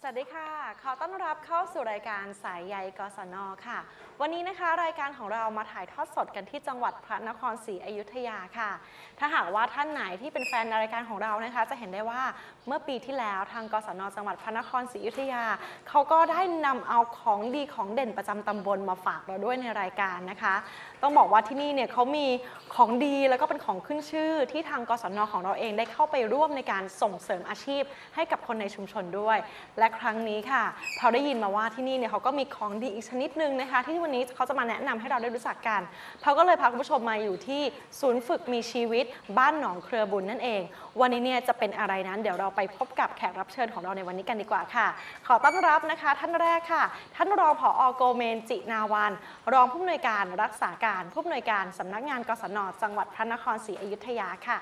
สวัสดีค่ะขอต้อนรับเข้าสู่รายการสายใยกศน.ค่ะวันนี้นะคะรายการของเรามาถ่ายทอดสดกันที่จังหวัดพระนครศรีอยุธยาค่ะถ้าหากว่าท่านไหนที่เป็นแฟนรายการของเรานะคะจะเห็นได้ว่าเมื่อปีที่แล้วทางกศน.จังหวัดพระนครศรีอยุธยาเขาก็ได้นำเอาของดีของเด่นประจำตำบลมาฝากเราด้วยในรายการนะคะต้องบอกว่าที่นี่เนี่ยเขามีของดีแล้วก็เป็นของขึ้นชื่อที่ทางกศน.ของเราเองได้เข้าไปร่วมในการส่งเสริมอาชีพให้กับคนในชุมชนด้วยและครั้งนี้ค่ะเราได้ยินมาว่าที่นี่เนี่ยเขาก็มีของดีอีกชนิดนึงนะคะที่วันนี้เขาจะมาแนะนำให้เราได้รู้จักกันเขาก็เลยพาคุณผู้ชมมาอยู่ที่ศูนย์ฝึกมีชีวิตบ้านหนองเครือบุญนั่นเองวันนี้เนี่ยจะเป็นอะไรนั้นเดี๋ยวเราไปพบกับแขกรับเชิญของเราในวันนี้กันดีกว่าค่ะขอต้อนรับนะคะท่านแรกค่ะท่านรองผอ.โกเมนจินาวันรองผู้อำนวยการรักษาการผู้อำนวยการสำนักงานกศน.จังหวัดพระนครศรีอยุธยาค่ะ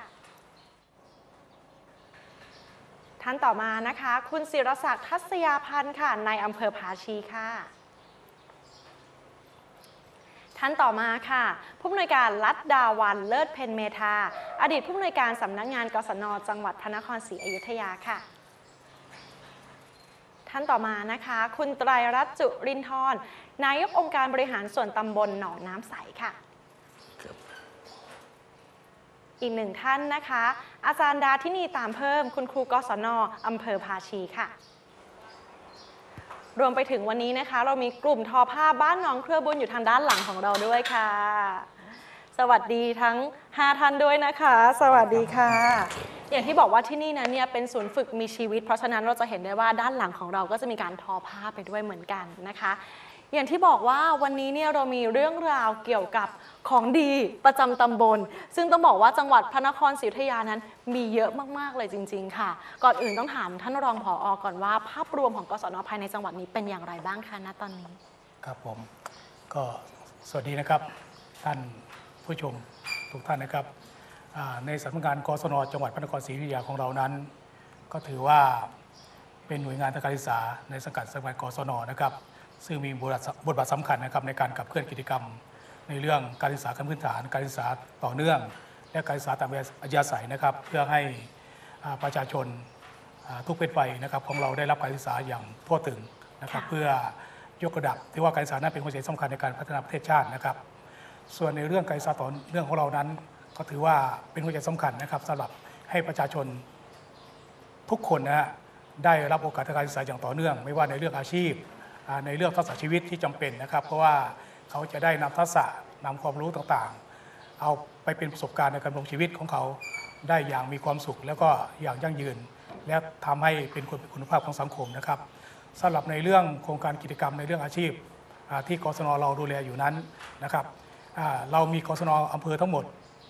ท่านต่อมานะคะคุณศิรศักดิ์ทัศยาพันธ์ค่ะในอำเภอภาชีค่ะท่านต่อมาค่ะผู้อำนวยการลัดดาวันเลิศเพนเมธาอดีตผู้อำนวยการสำนักงานกศน.จังหวัดพระนครศรีอยุธยาค่ะท่านต่อมานะคะคุณไตรรัตน์จุรินทร์นายกองค์การบริหารส่วนตำบลหนองน้ำใสค่ะอีกหนึ่งท่านนะคะอาจารย์ดาธินีตามเพิ่มคุณครูกศน.อำเภอภาชีค่ะรวมไปถึงวันนี้นะคะเรามีกลุ่มทอผ้าบ้านหนองเครือบุญอยู่ทางด้านหลังของเราด้วยค่ะสวัสดีทั้ง5ท่านด้วยนะคะสวัสดีค่ะอย่างที่บอกว่าที่นี่นะเนี่ยเป็นศูนย์ฝึกมีชีวิตเพราะฉะนั้นเราจะเห็นได้ว่าด้านหลังของเราก็จะมีการทอผ้าไปด้วยเหมือนกันนะคะอย่างที่บอกว่าวันนี้เนี่ยเรามีเรื่องราวเกี่ยวกับของดีประจำตำบลซึ่งต้องบอกว่าจังหวัดพระนครศรีอยุธยานั้นมีเยอะมากๆเลยจริงๆค่ะก่อนอื่นต้องถามท่านรองผอ.ก่อนว่าภาพรวมของกศน.ภายในจังหวัดนี้เป็นอย่างไรบ้างคะณตอนนี้ครับผมก็สวัสดีนะครับท่านผู้ชมทุกท่านนะครับในสำนักงานกศน.จังหวัดพระนครศรีอยุธยาของเรานั้นก็ถือว่าเป็นหน่วยงานทางการศึกษาในสังกัดสำนักงานกศน.นะครับซึ่งมีบทบาทสำคัญนะครับในการขับเคลื่อนกิจกรรมในเรื่องการศึกษาขั้นพื้นฐานการศึกษาต่อเนื่องและการศึกษาตามอัธยาศัยนะครับเพื่อให้ประชาชนทุกเพศวัยนะครับของเราได้รับการศึกษาอย่างทั่วถึงนะครับเพื่อยกระดับที่ว่าการศึกษานั้นเป็นหัวใจสำคัญในการพัฒนาประเทศชาตินะครับส่วนในเรื่องการศึกษาต่อเนื่องของเรานั้นก็ถือว่าเป็นหัวใจสำคัญนะครับสำหรับให้ประชาชนทุกคนนะฮะได้รับโอกาสทางการศึกษาอย่างต่อเนื่องไม่ว่าในเรื่องอาชีพในเรื่องทักษะชีวิตที่จำเป็นนะครับเพราะว่าเขาจะได้นำทักษะนำความรู้ต่างๆเอาไปเป็นประสบการณ์ในการดำรงชีวิตของเขาได้อย่างมีความสุขแล้วก็อย่างยั่งยืนและทำให้เป็นคนคุณภาพของสังคมนะครับสำหรับในเรื่องโครงการกิจกรรมในเรื่องอาชีพที่กศน.เราดูแลอยู่นั้นนะครับเรามีกศน.อำเภอทั้งหมด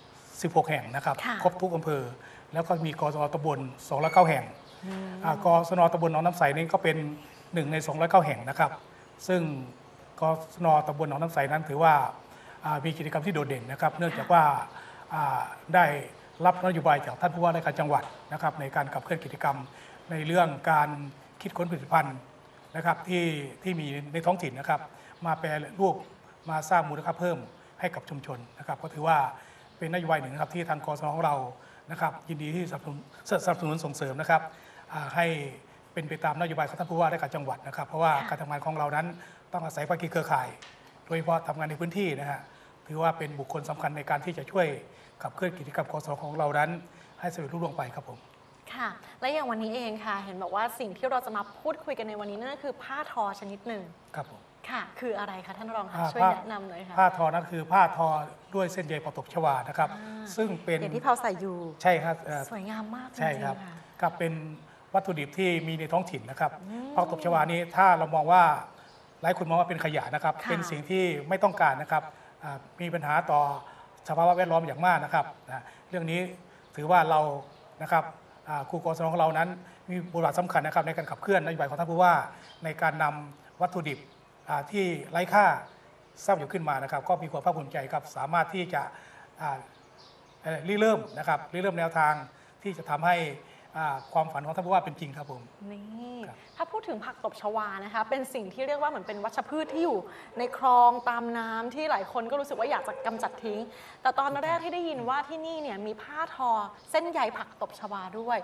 16 แห่งนะครับครบทุกอำเภอแล้วก็มีกศน.ตำบล209 แห่งกศน.ตำบลหนองน้ำใสนี่ก็เป็น1 ใน 209 แห่งนะครับซึ่งกศน.ตำบลหนองน้ำใสนั้นถือว่ามีกิจกรรมที่โดดเด่นนะครับเนื่องจากว่าได้รับนโยบายจากท่านผู้ว่าราชการจังหวัดนะครับในการขับเคลื่อนกิจกรรมในเรื่องการคิดค้นผลิตภัณฑ์นะครับที่มีในท้องถิ่นนะครับมาแปรรูปมาสร้างมูลค่าเพิ่มให้กับชุมชนนะครับก็ถือว่าเป็นนโยบายหนึ่งนะครับที่ทางกศน.ของเรานะครับยินดีที่สนับสนุนส่งเสริมนะครับให้เป็นไปตามนโยบายของท่านผู้ว่าราชการจังหวัดนะครับเพราะว่าการทำงานของเรานั้นต้องอาศัยภาคีเครือข่ายโดยเฉพาะทำงานในพื้นที่นะฮะถือว่าเป็นบุคคลสำคัญในการที่จะช่วยขับเคลื่อนกิจกรรมกศน.ของเรานั้นให้สำเร็จรุ่งเรืองไปครับผมค่ะและอย่างวันนี้เองค่ะเห็นบอกว่าสิ่งที่เราจะมาพูดคุยกันในวันนี้นั่นก็คือผ้าทอชนิดหนึ่งครับผมค่ะคืออะไรคะท่านรองคะช่วยแนะนำหน่อยค่ะผ้าทอนั้นคือผ้าทอด้วยเส้นใยผักตบชวานะครับซึ่งเป็นอย่างที่เราใส่อยู่ใช่ครับสวยงามมากจริงๆใช่ครับกับเป็นวัตถุดิบที่มีในท้องถิ่นนะครับผักตบชวานี้ถ้าเรามองว่าหลายคนมองว่าเป็นขยะนะครับเป็นสิ่งที่ไม่ต้องการนะครับมีปัญหาต่อสภาวะแวดล้อมอย่างมากนะครับเรื่องนี้ถือว่าเรานะครับครูกศน.ของเรานั้นมีบทบาทสำคัญนะครับในการขับเคลื่อนนโยบายของท่านผู้ว่าในการนำวัตถุดิบที่ไร้ค่าสร้างอยู่ขึ้นมานะครับก็มีความภาคภูมิใจครับสามารถที่จะริเริ่มนะครับริเริ่มแนวทางที่จะทำให้ความฝันของท่านผู้ว่าเป็นจริงครับผมนี่ถ้าพูดถึงผักตบชวานะคะเป็นสิ่งที่เรียกว่าเหมือนเป็นวัชพืชที่อยู่ในคลองตามน้ำที่หลายคนก็รู้สึกว่าอยากจะกำจัดทิ้งแต่ตอนแรกที่ได้ยินว่าที่นี่เนี่ยมีผ้าทอเส้นใยผักตบชวาด้วย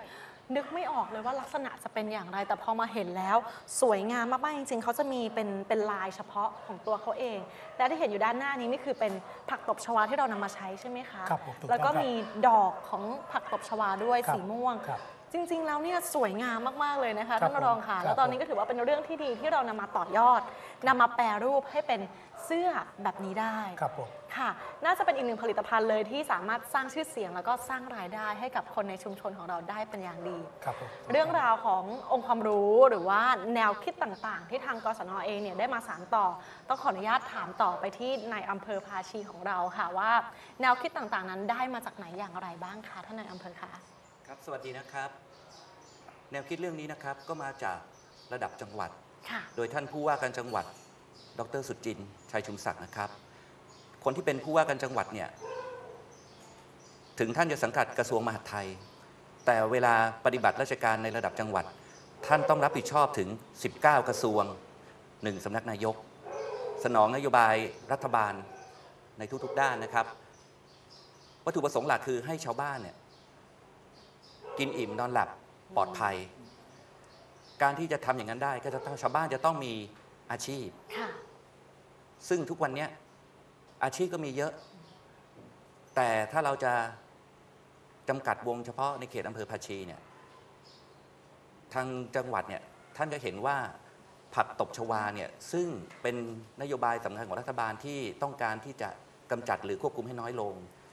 นึกไม่ออกเลยว่าลักษณะจะเป็นอย่างไรแต่พอมาเห็นแล้วสวยงามมากๆจริงๆเขาจะมีเป็นลายเฉพาะของตัวเขาเองและที่เห็นอยู่ด้านหน้านี้นี่คือเป็นผักตบชวาที่เรานำมาใช้ใช่ไหมคะครับผมถูกต้องแล้วก็ครับมีดอกของผักตบชวาด้วยครับสีม่วงครับจริงๆแล้วเนี่ยสวยงามมากๆเลยนะคะครับท่านรองค่ะผมแล้วตอนนี้ก็ถือว่าเป็นเรื่องที่ดีที่เรานำมาต่อยอดนำมาแปรรูปให้เป็นเสื้อแบบนี้ได้ครับผมค่ะ น่าจะเป็นอีกหนึ่งผลิตภัณฑ์เลยที่สามารถสร้างชื่อเสียงแล้วก็สร้างรายได้ให้กับคนในชุมชนของเราได้เป็นอย่างดีครับผมเรื่องราวขององค์ความรู้หรือว่าแนวคิดต่างๆ ที่ทางกศน.เองเนี่ยได้มาสานต่อต้องขออนุญาตถามต่อไปที่นายอำเภอภาชีของเราค่ะว่าแนวคิดต่างๆนั้นได้มาจากไหนอย่างไรบ้างคะท่านนายอำเภอคะครับสวัสดีนะครับแนวคิดเรื่องนี้นะครับก็มาจากระดับจังหวัดค่ะโดยท่านผู้ว่าการจังหวัดดร.สุจินต์ชัยชุมศักดิ์นะครับคนที่เป็นผู้ว่าการจังหวัดเนี่ยถึงท่านจะสังกัดกระทรวงมหาดไทย แต่เวลาปฏิบัติราชการในระดับจังหวัด ท่านต้องรับผิดชอบถึง19 กระทรวง1สำนักนายกสนองนโยบายรัฐบาลในทุกๆด้านนะครับวัตถุประสงค์หลักคือให้ชาวบ้านเนี่ยกินอิ่มนอนหลับปลอดภัย การที่จะทำอย่างนั้นได้ก็จะต้องชาวบ้านจะต้องมีอาชีพค่ะซึ่งทุกวันนี้อาชีพก็มีเยอะ แต่ถ้าเราจะจำกัดวงเฉพาะในเขตอำเภอภาชีเนี่ยทางจังหวัดเนี่ยท่านก็เห็นว่าผักตบชวาเนี่ยซึ่งเป็นนโยบายสำคัญของรัฐบาลที่ต้องการที่จะกำจัดหรือควบคุมให้น้อยลง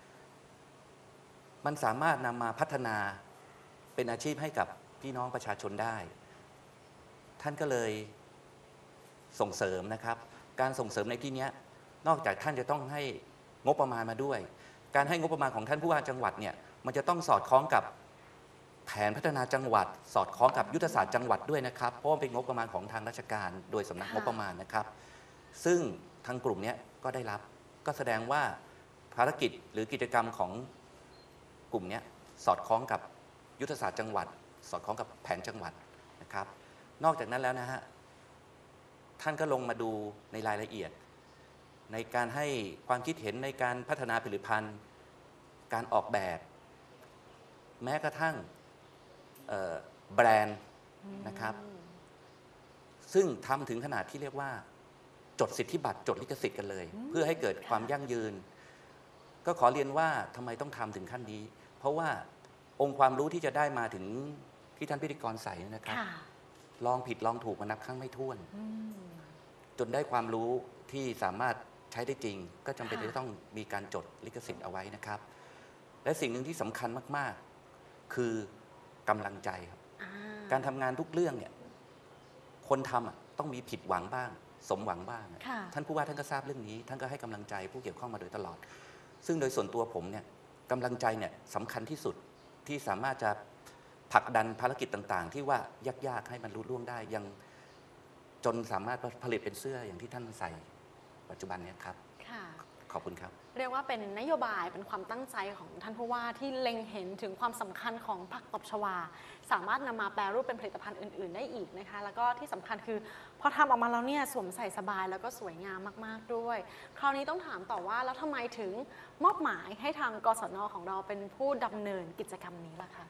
มันสามารถนำมาพัฒนาเป็นอาชีพให้กับพี่น้องประชาชนได้ ท่านก็เลยส่งเสริมนะครับ การส่งเสริมในที่นี้นอกจากท่านจะต้องให้งบประมาณมาด้วย การให้งบประมาณของท่านผู้ว่าจังหวัดเนี่ยมันจะต้องสอดคล้องกับแผนพัฒนาจังหวัด สอดคล้องกับยุทธศาสตร์จังหวัดด้วยนะครับเพราะว่าเป็นงบประมาณของทางราชการโดยสำนักงบประมาณนะครับ ซึ่งทางกลุ่มนี้ก็ได้รับก็แสดงว่าภารกิจหรือกิจกรรมของกลุ่มนี้สอดคล้องกับยุทธศาสตร์จังหวัด สอดคล้องกับแผนจังหวัดนะครับ นอกจากนั้นแล้วนะฮะท่านก็ลงมาดูในรายละเอียด ในการให้ความคิดเห็นในการพัฒนาผลิตภัณฑ์ การออกแบบ แม้กระทั่งแบรนด์นะครับ ซึ่งทำถึงขนาดที่เรียกว่าจดสิทธิบัตรจดลิขสิทธิ์กันเลย เพื่อให้เกิดความยั่งยืน ก็ขอเรียนว่าทำไมต้องทำถึงขั้นนี้ เพราะว่าองค์ความรู้ที่จะได้มาถึงที่ท่านพิธีกรใส่นะครับค่ะลองผิดลองถูกมานับครั้งไม่ถ้วน จนได้ความรู้ที่สามารถใช้ได้จริง ก็จำเป็นค่ะที่จะต้องมีการจดลิขสิทธิ์เอาไว้นะครับ และสิ่งหนึ่งที่สำคัญมาก ๆ คือกำลังใจครับอ่าการทำงานทุกเรื่องเนี่ยคนทำต้องมีผิดหวังบ้าง สมหวังบ้างค่ะท่านผู้ว่าท่านก็ทราบเรื่องนี้ ท่านก็ให้กำลังใจผู้เกี่ยวข้องมาโดยตลอด ซึ่งโดยส่วนตัวผมเนี่ยกำลังใจเนี่ยสำคัญที่สุดที่สามารถจะผลักดันภารกิจต่างๆ ที่ว่ายากๆให้มันรุ่ล่วงได้ยังจนสามารถผลิตเป็นเสื้ออย่างที่ท่านใส่ปัจจุบันเนี้ครับค่ะขอบคุณครับเรียกว่าเป็นนโยบายเป็นความตั้งใจของท่านผู้ว่าที่เล็งเห็นถึงความสำคัญของผักตบชวา สามารถนำมาแปรรูปเป็นผลิตภัณฑ์อื่นๆได้อีกนะคะ แล้วก็ที่สำคัญคือพอทำออกมาแล้วเนี่ยสวมใส่สบายแล้วก็สวยงามมากๆด้วย คราวนี้ต้องถามต่อว่าแล้วทำไมถึงมอบหมายให้ทางกศน.ของเราเป็นผู้ดำเนินกิจกรรมนี้ล่ะคะ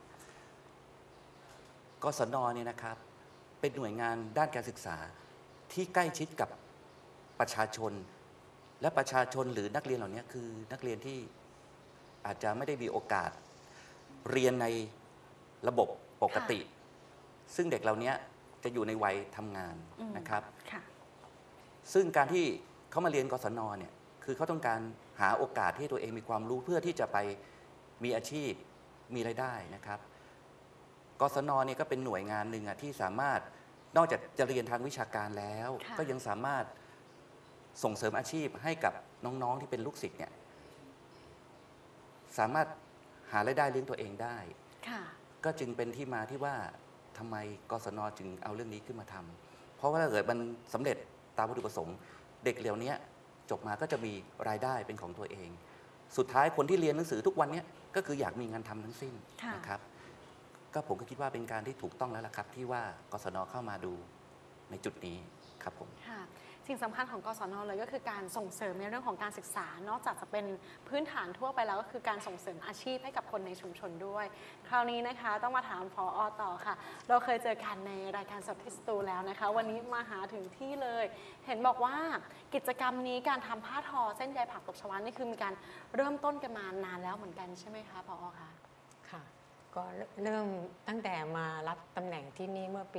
กศน.เนี่ยนะครับเป็นหน่วยงานด้านการศึกษาที่ใกล้ชิดกับประชาชน และประชาชนหรือนักเรียนเหล่านี้คือนักเรียนที่อาจจะไม่ได้มีโอกาสเรียนในระบบปกติ ซึ่งเด็กเหล่านี้จะอยู่ในวัยทำงานนะครับค่ะซึ่งการที่เขามาเรียนกศน.เนี่ยคือเขาต้องการหาโอกาสที่ตัวเองมีความรู้เพื่อที่จะไปมีอาชีพมีรายได้นะครับ กศน.เนี่ยก็เป็นหน่วยงานหนึ่งที่สามารถนอกจากจะเรียนทางวิชาการแล้วค่ะก็ยังสามารถส่งเสริมอาชีพให้กับน้องๆที่เป็นลูกศิษย์เนี่ยสามารถหารายได้เลี้ยงตัวเองได้ค่ะก็จึงเป็นที่มาที่ว่าทำไมกศน.จึงเอาเรื่องนี้ขึ้นมาทำเพราะว่าถ้าเกิดมันสำเร็จตามวัตถุประสงค์ เด็กเหล่านี้จบมาก็จะมีรายได้เป็นของตัวเอง สุดท้ายคนที่เรียนหนังสือทุกวันนี้ก็คืออยากมีงานทำทั้งสิ้นค่ะนะครับ ก็ผมก็คิดว่าเป็นการที่ถูกต้องแล้วล่ะครับ ที่ว่ากศน.เข้ามาดูในจุดนี้ครับผมค่ะสิ่งสำคัญของกศนเลยก็คือการส่งเสริมในเรื่องของการศึกษานอกจากจะเป็นพื้นฐานทั่วไปแล้วก็คือการส่งเสริมอาชีพให้กับคนในชุมชนด้วย คราวนี้นะคะต้องมาถามผอ.ต่อค่ะเราเคยเจอกันในรายการสดที่สตูแล้วนะคะวันนี้มาหาถึงที่เลย เห็นบอกว่ากิจกรรมนี้การทำผ้าทอเส้นใยผักตบชวานี่คือมีการเริ่มต้นกันมานานแล้วเหมือนกันใช่ไหมคะผอ.คะค่ะก็เริ่มตั้งแต่มารับตำแหน่งที่นี่เมื่อปี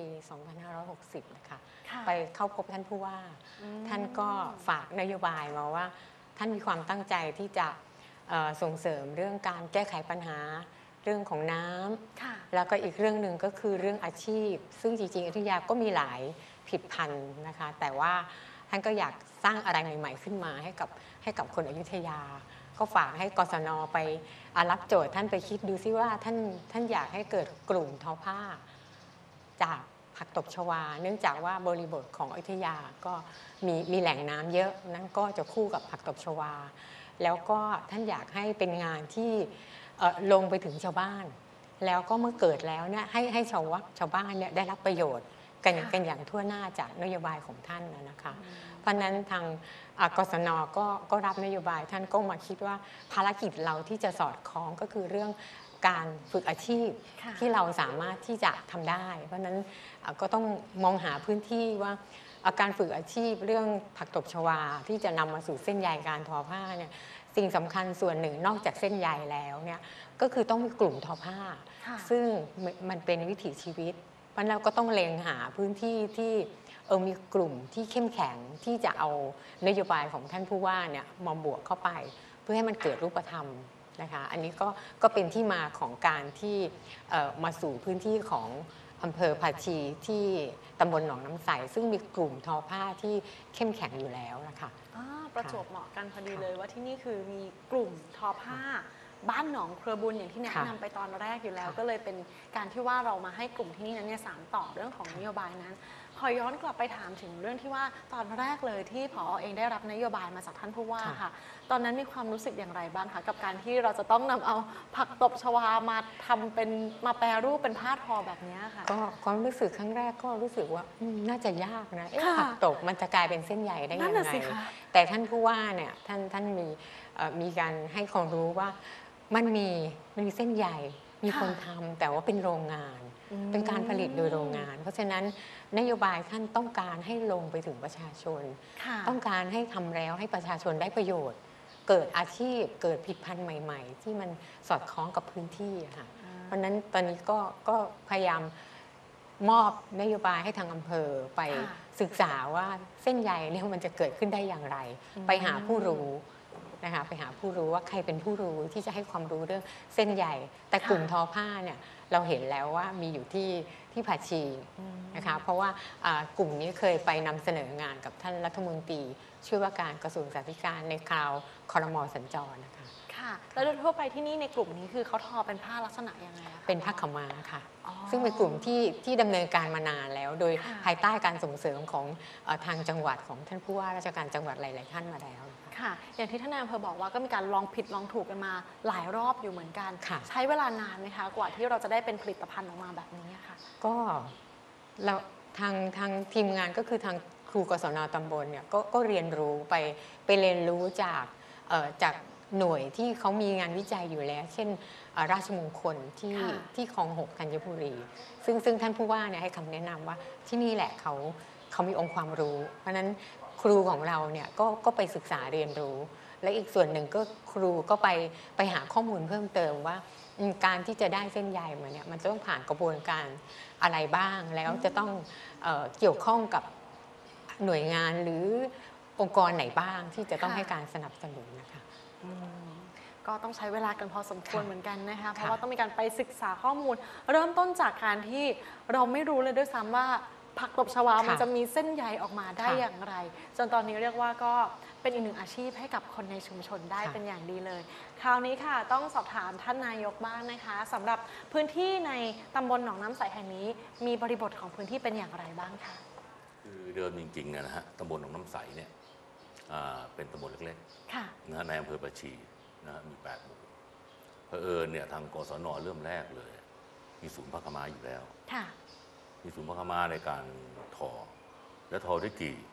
2560 นะคะไปเข้าพบท่านผู้ว่าท่านก็ฝากนโยบายมาว่าท่านมีความตั้งใจที่จะส่งเสริมเรื่องการแก้ไขปัญหาเรื่องของน้ำแล้วก็อีกเรื่องหนึ่งก็คือเรื่องอาชีพซึ่งจริงๆอยุธยาก็มีหลายผลิตภัณฑ์นะคะแต่ว่าท่านก็อยากสร้างอะไรใหม่ๆขึ้นมาให้กับคนอยุธยาก็ฝากให้กศนไปรับโจทย์ท่านไปคิดดูซิว่าท่านอยากให้เกิดกลุ่มทอผ้าจากผักตบชวาเนื่องจากว่าบริบทของอยุธยาก็มีแหล่งน้ำเยอะนั้นก็จะคู่กับผักตบชวาแล้วก็ท่านอยากให้เป็นงานที่ลงไปถึงชาวบ้านแล้วก็เมื่อเกิดแล้วเนี่ยให้ชาวบ้านเนี่ยได้รับประโยชน์กันอย่างทั่วหน้าจากนโยบายของท่านนะคะเพราะนั้นทางกศนก็รับนโยบายท่านก็มาคิดว่าภารกิจเราที่จะสอดคล้องก็คือเรื่องการฝึกอาชีพที่เราสามารถที่จะทำได้เพราะนั้นก็ต้องมองหาพื้นที่ว่าการฝึกอาชีพเรื่องผักตบชวาที่จะนำมาสู่เส้นใยการทอผ้าเนี่ยสิ่งสำคัญส่วนหนึ่งนอกจากเส้นใยแล้วเนี่ยก็คือต้องมีกลุ่มทอผ้าซึ่งมันเป็นวิถีชีวิตเพราะเราก็ต้องเล็งหาพื้นที่ที่มีกลุ่มที่เข้มแข็งที่จะเอานโยบายของท่านผู้ว่าเนี่ยมาบวกเข้าไปเพื่อให้มันเกิดรูปธรรมนะคะอันนี้ก็เป็นที่มาของการที่มาสู่พื้นที่ของอำเภอภาชีที่ตำบลหนองน้ำใสซึ่งมีกลุ่มทอผ้าที่เข้มแข็งอยู่แล้วนะคะประจวบเหมาะกันพอดีเลยว่าที่นี่คือมีกลุ่มทอผ้าบ้านหนองเครือบุญอย่างที่แนะนำไปตอนแรกอยู่แล้วก็เลยเป็นการที่ว่าเรามาให้กลุ่มที่นี่นั้นเนี่ยสานต่อเรื่องของนโยบายนั้นขอย้อนกลับไปถามถึงเรื่องที่ว่าตอนแรกเลยที่ผอ.เองได้รับนโยบายมาจากท่านผู้ว่าค่ะตอนนั้นมีความรู้สึกอย่างไรบ้างคะกับการที่เราจะต้องนำเอาผักตบชวามาทำเป็นมาแปรรูปเป็นผ้าทอแบบนี้ค่ะก็ความรู้สึกครั้งแรกก็รู้สึกว่าน่าจะยากนะผักตบมันจะกลายเป็นเส้นใยได้ยังไงแต่ท่านผู้ว่าเนี่ยท่านมีการให้ความรู้ว่ามันมีเส้นใยมีคนทำแต่ว่าเป็นโรงงานเป็นการผลิตโดยโรงงานเพราะฉะนั้นนโยบายท่านต้องการให้ลงไปถึงประชาชนต้องการให้ทำแล้วให้ประชาชนได้ประโยชน์เกิดอาชีพเกิดผลิตภัณฑ์ใหม่ๆที่มันสอดคล้องกับพื้นที่ค่ะเพราะฉะนั้นตอนนี้ก็พยายามมอบนโยบายให้ทางอำเภอไปศึกษาว่าเส้นใยเนี่ยมันจะเกิดขึ้นได้อย่างไรไปหาผู้รู้นะคะไปหาผู้รู้ว่าใครเป็นผู้รู้ที่จะให้ความรู้เรื่องเส้นใยแต่กลุ่มทอผ้าเนี่ยเราเห็นแล้วว่ามีอยู่ที่ภาชีนะคะเพราะว่ากลุ่มนี้เคยไปนำเสนองานกับท่านรัฐมนตรีช่วยว่าการกระทรวงศึกษาธิการในคราวครม.สัญจรนะคะค่ะแล้วโดยทั่วไปที่นี่ในกลุ่มนี้คือเขาทอเป็นผ้าลักษณะยังไงคะเป็นผ้าขาวม้าค่ะซึ่งเป็นกลุ่มที่ดำเนินการมานานแล้วโดยภายใต้การส่งเสริมของทางจังหวัดของท่านผู้ว่าราชการจังหวัดหลายๆท่านมาแล้วค่ะอย่างที่ท่านนายอำเภอบอกว่าก็มีการลองผิดลองถูกกันมาหลายรอบอยู่เหมือนกันใช้เวลานานไหมคะกว่าที่เราจะได้เป็นผลิตภัณฑ์ออกมาแบบนี้ค่ะก็เราทางทีมงานก็คือทางครูกศน.ตำบลเนี่ยก็เรียนรู้ไปเรียนรู้จากหน่วยที่เขามีงานวิจัยอยู่แล้วเช่นราชมงคลที่คลอง 6 ธัญบุรีซึ่งท่านผู้ว่าเนี่ยให้คำแนะนำว่าที่นี่แหละเขามีองค์ความรู้เพราะฉะนั้นครูของเราเนี่ยก็ไปศึกษาเรียนรู้และอีกส่วนหนึ่งก็ครูก็ไปหาข้อมูลเพิ่มเติมว่าการที่จะได้เส้นใยมาเนี่ยมันจะต้องผ่านกระบวนการอะไรบ้างแล้วจะต้องเกี่ยวข้องกับหน่วยงานหรือองค์กรไหนบ้างที่จะต้องให้การสนับสนุนนะคะก็ต้องใช้เวลากันพอสมควรเหมือนกันนะคะเพราะว่าต้องมีการไปศึกษาข้อมูลเริ่มต้นจากการที่เราไม่รู้เลยด้วยซ้ำว่าผักตบชวามันจะมีเส้นใยออกมาได้อย่างไรจนตอนนี้เรียกว่าก็เป็นอีกหนึ่งอาชีพให้กับคนในชุมชนได้เป็นอย่างดีเลยคราวนี้ค่ะต้องสอบถามท่านนายกบ้างนะคะสำหรับพื้นที่ในตำบลหนองน้ำใสแห่งนี้มีบริบทของพื้นที่เป็นอย่างไรบ้างคะคือเดิมจริงๆนะฮะตำบลหนองน้ำใสเนี่ยเป็นตำบลเล็กๆนะในอำเภอประชีนะมี8 หมู่เผอิญเนี่ยทางกศน.เริ่มแรกเลยมีศูนย์ผ้าขาวม้าอยู่แล้วมีศูนย์ผ้าขาวม้าในการทอและทอด้วยกี่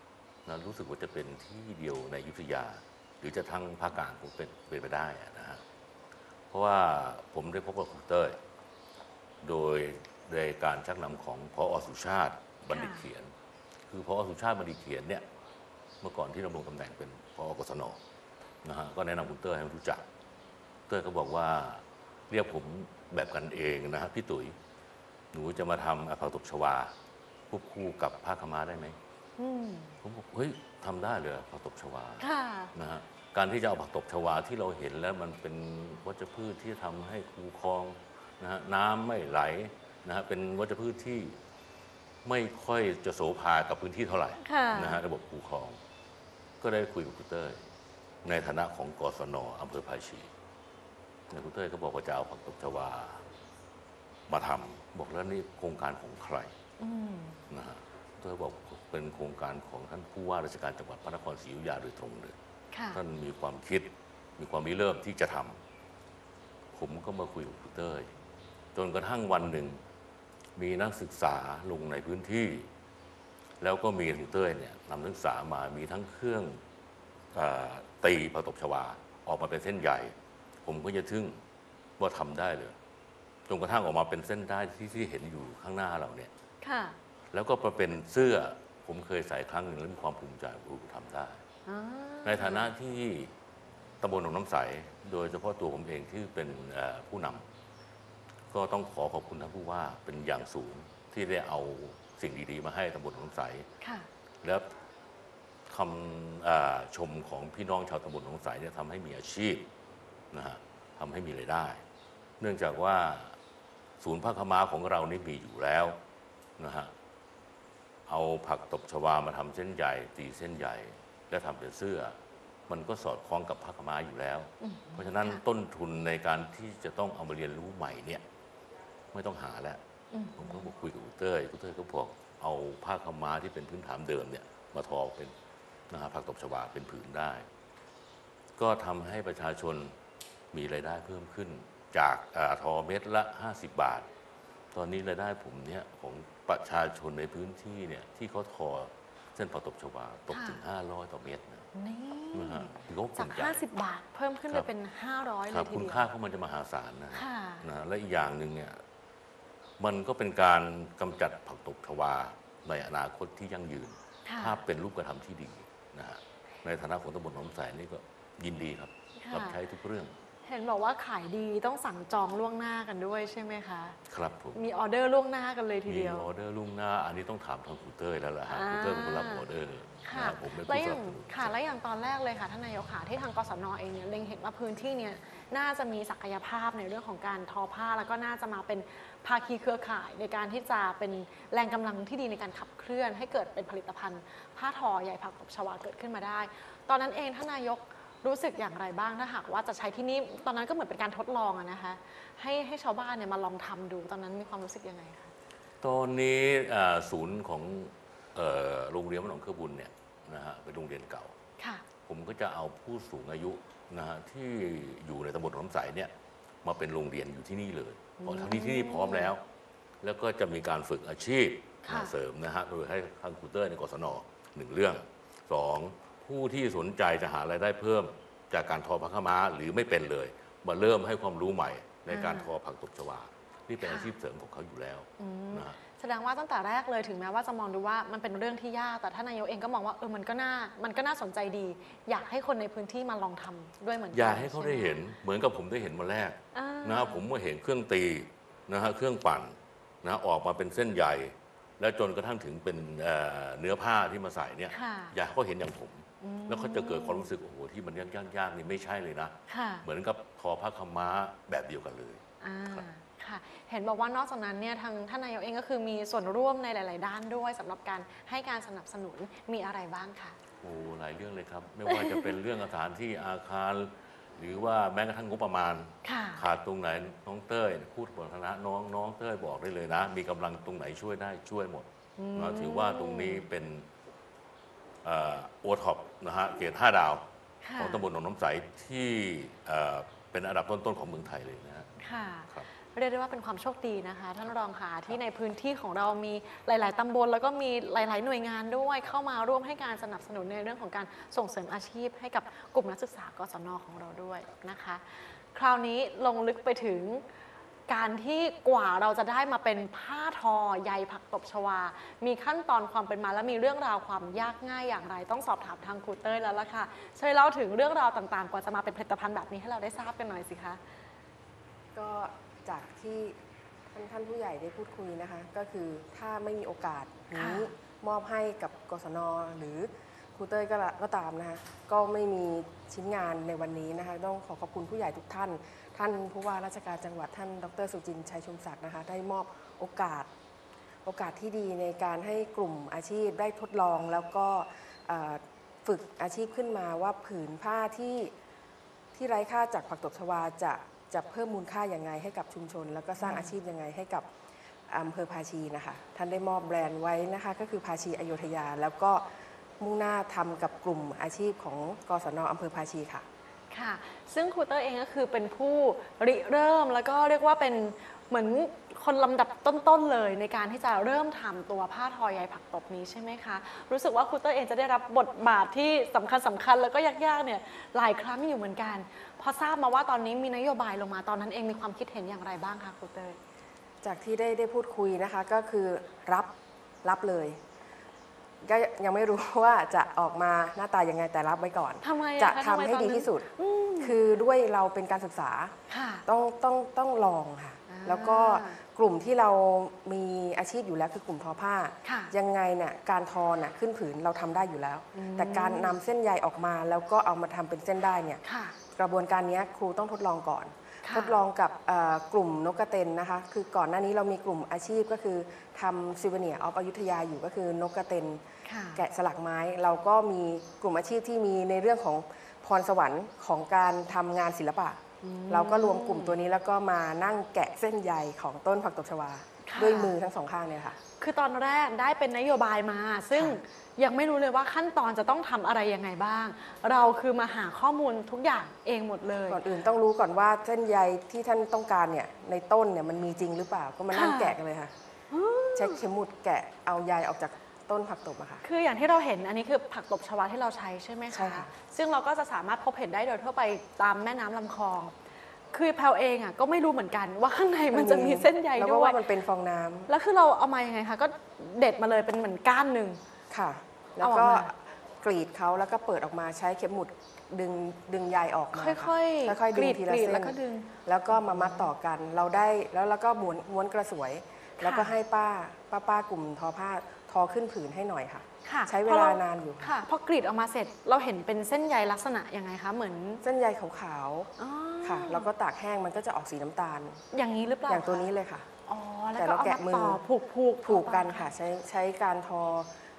นะรู้สึกว่าจะเป็นที่เดียวในอยุธยา หรือจะทั้งภาคกลางคงเป็นไปได้นะฮะเพราะว่าผมได้พบกับคุณเต้ยโดยในการชักนำของพอสุชาติบัณฑิตเขียน คือพอสุชาติบัณฑิตเขียนเนี่ยเมื่อก่อนที่ดำรงตำแหน่งเป็นพอกศนนะฮะก็แนะนำคุณเต้ยให้รู้จักเต้ยก็บอกว่าเรียกผมแบบกันเองนะฮะพี่ตุ๋ยหนูจะมาทำผักตบชวาควบคู่กับผ้าขาวม้าได้ไหมผมบอกเฮ้ยทำได้เลยผักตบชวานะฮะการที่จะเอาผักตบชวาที่เราเห็นแล้วมันเป็นวัชพืชที่ทำให้คูคลองนะฮะน้ำไม่ไหลนะฮะเป็นวัชพืชที่ไม่ค่อยจะโสภากับพื้นที่เท่าไหร่นะฮะระบบคูคลองก็ได้คุยกับคุณเต้ยในฐานะของกศน.อำเภอภาชีคุณเต้ยก็บอกว่าจะเอาผักตบชวามาทำบอกแล้วนี่โครงการของใครนะฮะเต้ยบอกเป็นโครงการของท่านผู้ว่าราชการจังหวัดพระนครศรีอยุธยาโดยตรงเลยท่านมีความคิดมีความริเริ่มที่จะทำผมก็มาคุยกับคุณเต้ยจนกระทั่งวันหนึ่งมีนักศึกษาลงในพื้นที่แล้วก็มีคุณเต้ยเนี่ยนำนักศึกษามามีทั้งเครื่องตีผักตบชวาออกมาเป็นเส้นใหญ่ผมก็จะทึ่งว่าทำได้เลยจนกระทั่งออกมาเป็นเส้นได้ที่เห็นอยู่ข้างหน้าเราเนี่ยแล้วก็มาเป็นเสื้อผมเคยใส่ครั้งหนึ่งแล้วมีความภูมิใจว่าทำได้ในฐานะที่ตำบลหนองน้ำใสโดยเฉพาะตัวผมเองที่เป็นผู้นำก็ต้องขอบคุณท่านผู้ว่าเป็นอย่างสูงที่ได้เอาสิ่งดีๆมาให้ตำบลหนองน้ำใสแล้วคำชมของพี่น้องชาวตำบลหนองน้ำใสเนี่ยทำให้มีอาชีพนะฮะทำให้มีรายได้เนื่องจากว่าศูนย์ผ้าขาวม้าของเรานี่มีอยู่แล้วนะฮะเอาผักตบชวามาทำเส้นใหญ่ตีเส้นใหญ่และทำเป็นเสื้อมันก็สอดคล้องกับผ้าขาวม้าอยู่แล้วเพราะฉะนั้นต้นทุนในการที่จะต้องเอามาเรียนรู้ใหม่เนี่ยไม่ต้องหาแล้วผมก็บอกคุยกับคุณเต้ยก็บอกเอาผ้าขาวม้าที่เป็นพื้นฐานเดิมเนี่ยมาทอเป็นนะฮะผักตบชวาเป็นผืนได้ก็ทำให้ประชาชนมีรายได้เพิ่มขึ้นจากทอเม็ดละ50 บาทตอนนี้รายได้ผมเนี่ยของประชาชนในพื้นที่เนี่ยที่เขาทอเส้นผักตบชวาตกถึง500 ต่อเม็ดนะนี่ฮะจาก50 บาทเพิ่มขึ้นไปเป็น500เลยทีเดียวคุณค่าของมันจะมหาศาลนะและอีกอย่างหนึ่งเนี่ยมันก็เป็นการกำจัดผักตบชวาในอนาคตที่ยั่งยืนถ้าเป็นรูปกระทำที่ดีนะฮะในฐานะของตำบลหนองแสนนี่ก็ยินดีครับรับใช้ทุกเรื่องเห็นบอกว่าขายดีต้องสั่งจองล่วงหน้ากันด้วยใช่ไหมคะครับผมมีออเดอร์ล่วงหน้ากันเลยทีเดียวมีออเดอร์ล่วงหน้าอันนี้ต้องถามทางครูเต้ยแล้วล่ะฮะครูเต้ยเป็นคนรับออเดอร์ค่ะผมไม่พูดค่ะและอย่างตอนแรกเลยค่ะท่านนายกค่ะที่ทางกสน.เองเนี่ยเล็งเห็นว่าพื้นที่เนี่ยน่าจะมีศักยภาพในเรื่องของการทอผ้าแล้วก็น่าจะมาเป็นภาคีเครือข่ายในการที่จะเป็นแรงกำลังที่ดีในการขับเคลื่อนให้เกิดเป็นผลิตภัณฑ์ผ้าทอใยผักตบชวาเกิดขึ้นมาได้ตอนนั้นเองท่านนายกรู้สึกอย่างไรบ้างถ้าหากว่าจะใช้ที่นี่ตอนนั้นก็เหมือนเป็นการทดลองนะคะให้ชาวบ้านเนี่ยมาลองทำดูตอนนั้นมีความรู้สึกยังไงคะตอนนี้ศูนย์ของโรงเรียนวัดหนองเครือบุญเนี่ยนะฮะเป็นโรงเรียนเก่าผมก็จะเอาผู้สูงอายุนะฮะที่อยู่ในตำบลหนองน้ำใสเนี่ยมาเป็นโรงเรียนอยู่ที่นี่เลยเพราะที่นี่พร้อมแล้วก็จะมีการฝึกอาชีพเสริมนะฮะโดยให้ทางครูเต้ยในกศน1 เรื่อง2ผู้ที่สนใจจะหารายได้เพิ่มจากการทอผ้าขาวม้าหรือไม่เป็นเลยมาเริ่มให้ความรู้ใหม่ในการทอผักตบชวานี่เป็นอาชีพเสริมของเขาอยู่แล้วนะแสดงว่าตั้งแต่แรกเลยถึงแม้ว่าจะมองดูว่ามันเป็นเรื่องที่ยากแต่ท่านนายกเองก็มองว่ามันก็น่าสนใจดีอยากให้คนในพื้นที่มาลองทำด้วยเหมือนกันอยากให้เขาได้เห็นเหมือนกับผมได้เห็นมาแรกนะผมเมื่อเห็นเครื่องตีนะฮะเครื่องปั่นนะออกมาเป็นเส้นใหญ่แล้วจนกระทั่งถึงเป็นเนื้อผ้าที่มาใส่เนี่ยอยากให้เขาเห็นอย่างผมแล้วเขาจะเกิดความรู้สึกโอ้โหที่มันยากนี่ไม่ใช่เลยนะเหมือนกับทอผ้าขาวม้าแบบเดียวกันเลยค่ะเห็นบอกว่านอกจากนั้นเนี่ยทางท่านนายกเองก็คือมีส่วนร่วมในหลายๆด้านด้วยสำหรับการให้การสนับสนุนมีอะไรบ้างคะโอ้หลายเรื่องเลยครับไม่ว่าจะเป็นเรื่องสถานที่อาคารหรือว่าแม้กระทั่งงบประมาณขาดตรงไหนน้องเต้ยพูดบทคณะน้องเต้ยบอกได้เลยนะมีกำลังตรงไหนช่วยได้ช่วยหมดถือว่าตรงนี้เป็นโอท็อปนะฮะเกรด5 ดาวของตำบลหนองน้ำใสที่เป็นอันดับต้นๆของเมืองไทยเลยนะค่ะเรียกได้ว่าเป็นความโชคดีนะคะท่านรองค่ะที่ในพื้นที่ของเรามีหลาย ๆตำบลแล้วก็มีหลาย ๆ หน่วยงานด้วยเข้ามาร่วมให้การสนับสนุนในเรื่องของการส่งเสริมอาชีพให้กับกลุ่มนักศึกษากศน.ของเราด้วยนะคะคราวนี้ลงลึกไปถึงการที่กว่าเราจะได้มาเป็นผ้าทอใยผักตบชวามีขั้นตอนความเป็นมาและมีเรื่องราวความยากง่ายอย่างไรต้องสอบถามทางครูเต้ยแล้วล่ะค่ะช่วยเล่าถึงเรื่องราวต่าง ๆ กว่าจะมาเป็นผลิตภัณฑ์แบบนี้ให้เราได้ทราบกันหน่อยสิคะก็จากที่ท่านผู้ใหญ่ได้พูดคุยนะคะก็คือถ้าไม่มีโอกาสนี้มอบให้กับกศน.หรือครูเต้ยก็ตามนะคะก็ไม่มีชิ้นงานในวันนี้นะคะต้องขอบคุณผู้ใหญ่ทุกท่านท่านผู้ว่าราชการจังหวัดท่านดร.สุจินต์ ชัยชุมศักดิ์นะคะได้มอบโอกาสที่ดีในการให้กลุ่มอาชีพได้ทดลองแล้วก็ฝึกอาชีพขึ้นมาว่าผืนผ้าที่ไร้ค่าจากผักตบชวาจะเพิ่มมูลค่าอย่างไรให้กับชุมชนแล้วก็สร้างอาชีพยังไงให้กับอำเภอภาชีนะคะท่านได้มอบแบรนด์ไว้นะคะก็คือภาชีอโยธยาแล้วก็มุ่งหน้าทำกับกลุ่มอาชีพของกศน.อำเภอภาชีค่ะค่ะซึ่งครูเตอร์เองก็คือเป็นผู้ริเริ่มแล้วก็เรียกว่าเป็นเหมือนคนลำดับต้นๆเลยในการที่จะเริ่มทำตัวผ้าทอใยผักตบนี้ใช่ไหมคะรู้สึกว่าครูเตอร์เองจะได้รับบทบาทที่สำคัญแล้วก็ยากๆเนี่ยหลายครั้งอยู่เหมือนกันพอทราบมาว่าตอนนี้มีนโยบายลงมาตอนนั้นเองมีความคิดเห็นอย่างไรบ้างคะครูเตอร์จากที่ได้พูดคุยนะคะก็คือรับเลยก็ยังไม่รู้ว่าจะออกมาหน้าตายังไงแต่รับไว้ก่อนจะทำให้ดีที่สุดคือด้วยเราเป็นการศึกษาต้องลองค่ะแล้วก็กลุ่มที่เรามีอาชีพอยู่แล้วคือกลุ่มทอผ้ายังไงเนี่ยการทอน่ะขึ้นผืนเราทำได้อยู่แล้วแต่การนำเส้นใยออกมาแล้วก็เอามาทำเป็นเส้นได้เนี่ยกระบวนการนี้ครูต้องทดลองก่อนทดลองกับกลุ่มนกกระเต็นนะคะคือก่อนหน้านี้เรามีกลุ่มอาชีพก็คือทำซูเวเนียร์ออฟอยุธยาอยู่ก็คือนกกระเต็นแกะสลักไม้เราก็มีกลุ่มอาชีพที่มีในเรื่องของพรสวรรค์ของการทำงานศิลปะเราก็รวมกลุ่มตัวนี้แล้วก็มานั่งแกะเส้นใยของต้นผักตบชวาด้วยมือทั้งสองข้างเนี่ยค่ะคือตอนแรกได้เป็นนโยบายมาซึ่งยังไม่รู้เลยว่าขั้นตอนจะต้องทำอะไรยังไงบ้างเราคือมาหาข้อมูลทุกอย่างเองหมดเลยก่อนอื่นต้องรู้ก่อนว่าเส้นใยที่ท่านต้องการเนี่ยในต้นเนี่ยมันมีจริงหรือเปล่าก็มานั่งแกะกันเลยค่ะใช้เข็มหมุดแกะเอาใยออกจากต้นผักตบอะค่ะคืออย่างที่เราเห็นอันนี้คือผักตบชวาที่เราใช้ใช่ไหมคะใช่ค่ะซึ่งเราก็จะสามารถพบเห็นได้โดยทั่วไปตามแม่น้ำลำคลองคือแพลเองอ่ะก็ไม่รู้เหมือนกันว่าข้างในมันจะมีเส้นใยด้วยแล้วก็ว่ามันเป็นฟองน้ำแล้วคือเราเอามายังไงคะก็เด็ดมาเลยเป็นเหมือนก้านหนึ่งค่ะแล้วก็กรีดเขาแล้วก็เปิดออกมาใช้เข็มหมุดดึงใยออกมาค่อยๆดึงทีละเส้นแล้วก็มามัดต่อกันเราได้แล้วก็ม้วนกระสวยแล้วก็ให้ป้ากลุ่มทอผ้าทอขึ้นผืนให้หน่อยค่ะใช้เวลานานอยู่ค่ะพอกรีดออกมาเสร็จเราเห็นเป็นเส้นใยลักษณะยังไงคะเหมือนเส้นใยขาวๆค่ะแล้วก็ตากแห้งมันก็จะออกสีน้ำตาลอย่างนี้หรือเปล่าอย่างตัวนี้เลยค่ะแต่เราแกะมือผูกกันค่ะใช้การทอ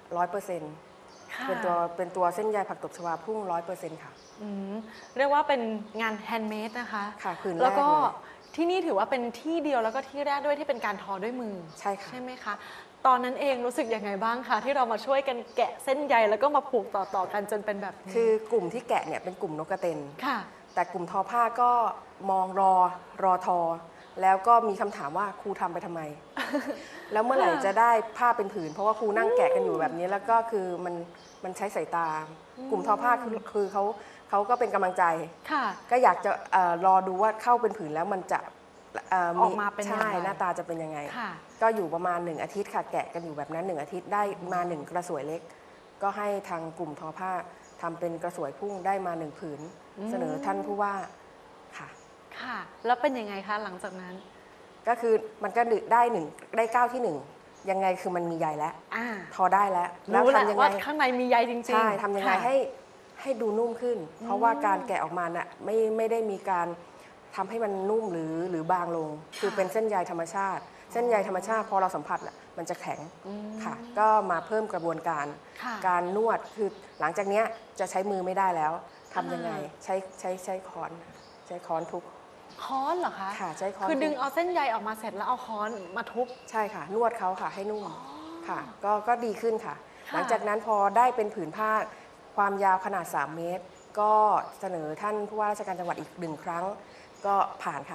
100%เป็นตัวเส้นใยผักตบชวาพุ่ง 100% ค่ะเรียกว่าเป็นงานแฮนด์เมดนะคะค่ะผืนแรกแล้วก็ที่นี่ถือว่าเป็นที่เดียวแล้วก็ที่แรกด้วยที่เป็นการทอด้วยมือใช่ค่ะใช่ไหมคะตอนนั้นเองรู้สึกยังไงบ้างคะที่เรามาช่วยกันแกะเส้นใยแล้วก็มาผูกต่อกันจนเป็นแบบนี้คือกลุ่มที่แกะเนี่ยเป็นกลุ่มนกกระเต็นค่ะแต่กลุ่มทอผ้าก็มองรอทอแล้วก็มีคำถามว่าครูทำไปทำไม แล้วเมื่อไหร่จะได้ผ้าเป็นผืนเพราะว่าครูนั่งแกะกันอยู่แบบนี้แล้วก็คือมันใช้สายตากลุ่มทอผ้าคือเขาก็เป็นกำลังใจก็อยากจะรอดูว่าเข้าเป็นผืนแล้วมันจะออกมาเป็นใช่หน้าตาจะเป็นยังไงก็อยู่ประมาณ1 อาทิตย์ค่ะแกะกันอยู่แบบนั้น1 อาทิตย์ได้มา1 กระสวยเล็กก็ให้ทางกลุ่มทอผ้าทำเป็นกระสวยพุ่งได้มา1 ผืนเสนอท่านผู้ว่าค่ะแล้วเป็นยังไงคะหลังจากนั้นก็คือมันก็ได้ก้าวที่1ยังไงคือมันมีใยแล้วทอได้แล้วแล้วทำยังไงข้างในมีใยจริงๆใช่ทำยังไงให้ดูนุ่มขึ้นเพราะว่าการแกะออกมาน่ะไม่ได้มีการทำให้มันนุ่มหรือบางลงคือเป็นเส้นใยธรรมชาติเส้นใยธรรมชาติพอเราสัมผัสน่ะมันจะแข็งค่ะก็มาเพิ่มกระบวนการนวดคือหลังจากนี้จะใช้มือไม่ได้แล้วทำยังไงใช้ค้อนทุบค้อนเหรอคะค่ะใช้ค้อนคือดึงเอาเส้นใยออกมาเสร็จแล้วเอาค้อนมาทุบใช่ค่ะนวดเขาค่ะให้นุ่มค่ะก็ดีขึ้นค่ะหลังจากนั้นพอได้เป็นผืนผ้าความยาวขนาด3 เมตรก็เสนอท่านผู้ว่าราชการจังหวัดอีก1 ครั้งก็ผ่านค่ะ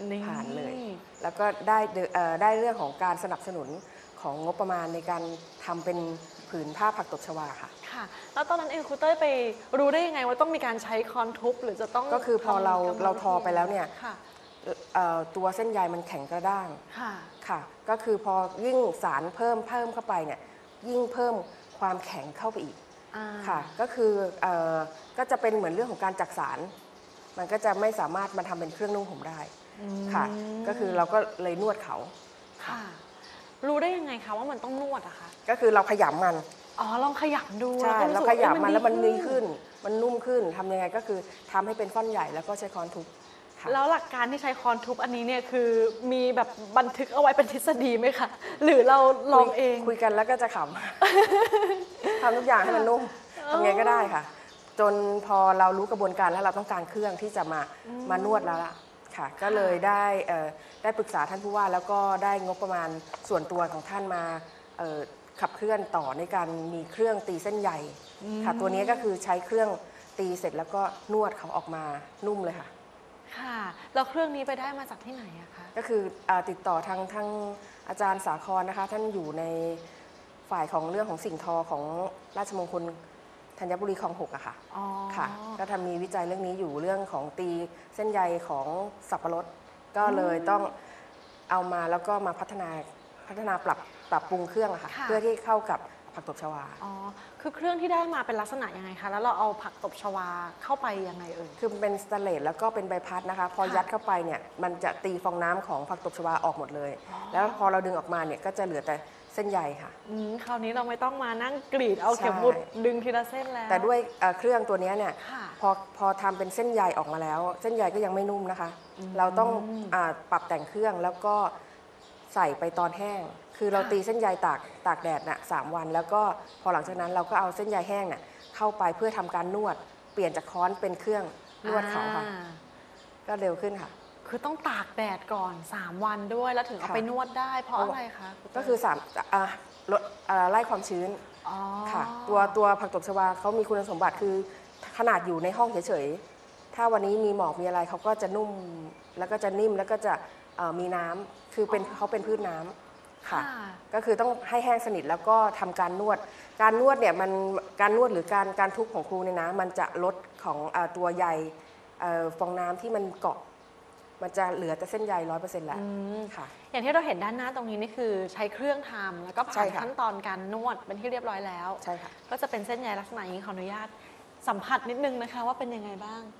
ผ่านเลย แล้วก็ได้เรื่องของการสนับสนุนของงบประมาณในการทำเป็นผืนผ้าผักตบชวาค่ะค่ะแล้วตอนนั้นเองครูเต้ยไปรู้ได้ยังไงว่าต้องมีการใช้ค้อนทุบหรือจะต้องก็คือพอเราทอไปแล้วเนี่ยค่ะตัวเส้นใยมันแข็งกระด้างค่ะค่ะก็คือพอยิ่งสารเพิ่มเข้าไปเนี่ยยิ่งเพิ่มความแข็งเข้าไปอีกค่ะก็คือก็จะเป็นเหมือนเรื่องของการจักสารมันก็จะไม่สามารถมาทำเป็นเครื่องนุ่งห่มได้ค่ะก็คือเราก็เลยนวดเขาค่ะรู้ได้ยังไงคะว่ามันต้องนวดอะคะก็คือเราขยำมันอ๋อลองขยำดูใช่เราขยำมันแล้วมันดีขึ้นมันนุ่มขึ้นทำยังไงก็คือทำให้เป็นฟ่อนใหญ่แล้วก็ใช้ค้อนทุบแล้วหลักการที่ใช้ค้อนทุบอันนี้เนี่ยคือมีแบบบันทึกเอาไว้เป็นทฤษฎีไหมคะหรือเราลองเองคุยกันแล้วก็จะขำทำทุกอย่างให้มันนุ่มทำไงก็ได้ค่ะจนพอเรารู้กระบวนการแล้วเราต้องการเครื่องที่จะมานวดแล้วล่ะค่ะก็เลยได้ปรึกษาท่านผู้ว่าแล้วก็ได้งบประมาณส่วนตัวของท่านมาขับเคลื่อนต่อในการมีเครื่องตีเส้นใยค่ะตัวนี้ก็คือใช้เครื่องตีเสร็จแล้วก็นวดเขาออกมานุ่มเลยค่ะค่ะแล้วเครื่องนี้ไปได้มาจากที่ไหนอะคะก็คือติดต่อทางอาจารย์สาครนะคะท่านอยู่ในฝ่ายของเรื่องของสิ่งทอของราชมงคลธัญบุรีคลอง6อะค่ะค่ะก็ทำมีวิจัยเรื่องนี้อยู่เรื่องของตีเส้นใยของสับปะรดก็เลยต้องเอามาแล้วก็มาพัฒนาปรับปรุงเครื่องอะค่ะเพื่อที่เข้ากับผักตบชวาอ๋อคือเครื่องที่ได้มาเป็นลักษณะยังไงคะแล้วเราเอาผักตบชวาเข้าไปยังไงคือเป็นสแตนเลสแล้วก็เป็นใบพัดนะคะพอยัดเข้าไปเนี่ยมันจะตีฟองน้ำของผักตบชวาออกหมดเลยแล้วพอเราดึงออกมาเนี่ยก็จะเหลือแต่เส้นใยค่ะคราวนี้เราไม่ต้องมานั่งกรีดเอาเข็มหมุดดึงทีละเส้นแล้วแต่ด้วยเครื่องตัวนี้เนี่ยพอทำเป็นเส้นใยออกมาแล้วเส้นใยก็ยังไม่นุ่มนะคะเราต้องปรับแต่งเครื่องแล้วก็ใส่ไปตอนแห้งคือเราตีเส้นใยตากแดดน่ะ3 วันแล้วก็พอหลังจากนั้นเราก็เอาเส้นใยแห้งน่ะเข้าไปเพื่อทำการนวดเปลี่ยนจากค้อนเป็นเครื่องนวดเขาค่ะก็เร็วขึ้นค่ะคือต้องตากแดดก่อน3 วันด้วยแล้วถึงเอาไปนวดได้เพราะอะไรคะก็คือลดไล่ความชื้นค่ะตัวผักตบชวาเขามีคุณสมบัติคือขนาดอยู่ในห้องเฉยๆถ้าวันนี้มีหมอกมีอะไรเขาก็จะนุ่มแล้วก็จะนิ่มแล้วก็จะมีน้ำคือเขาเป็นพืชน้ำค่ะก็คือต้องให้แห้งสนิทแล้วก็ทำการนวดเนี่ยมันการนวดหรือการทุบของครูเนี่ยนะมันจะลดของตัวใยฟองน้ำที่มันเกาะมันจะเหลือแต่เส้นใย100%แล้วค่ะอย่างที่เราเห็นด้านหน้าตรงนี้นี่คือใช้เครื่องทำแล้วก็ผ่านขั้นตอนการนวดเป็นที่เรียบร้อยแล้วใช่ค่ะก็จะเป็นเส้นใยลักษณะนี้ขออนุญาตสัมผัสนิดนึงนะคะว่าเป็นยังไงบ้าง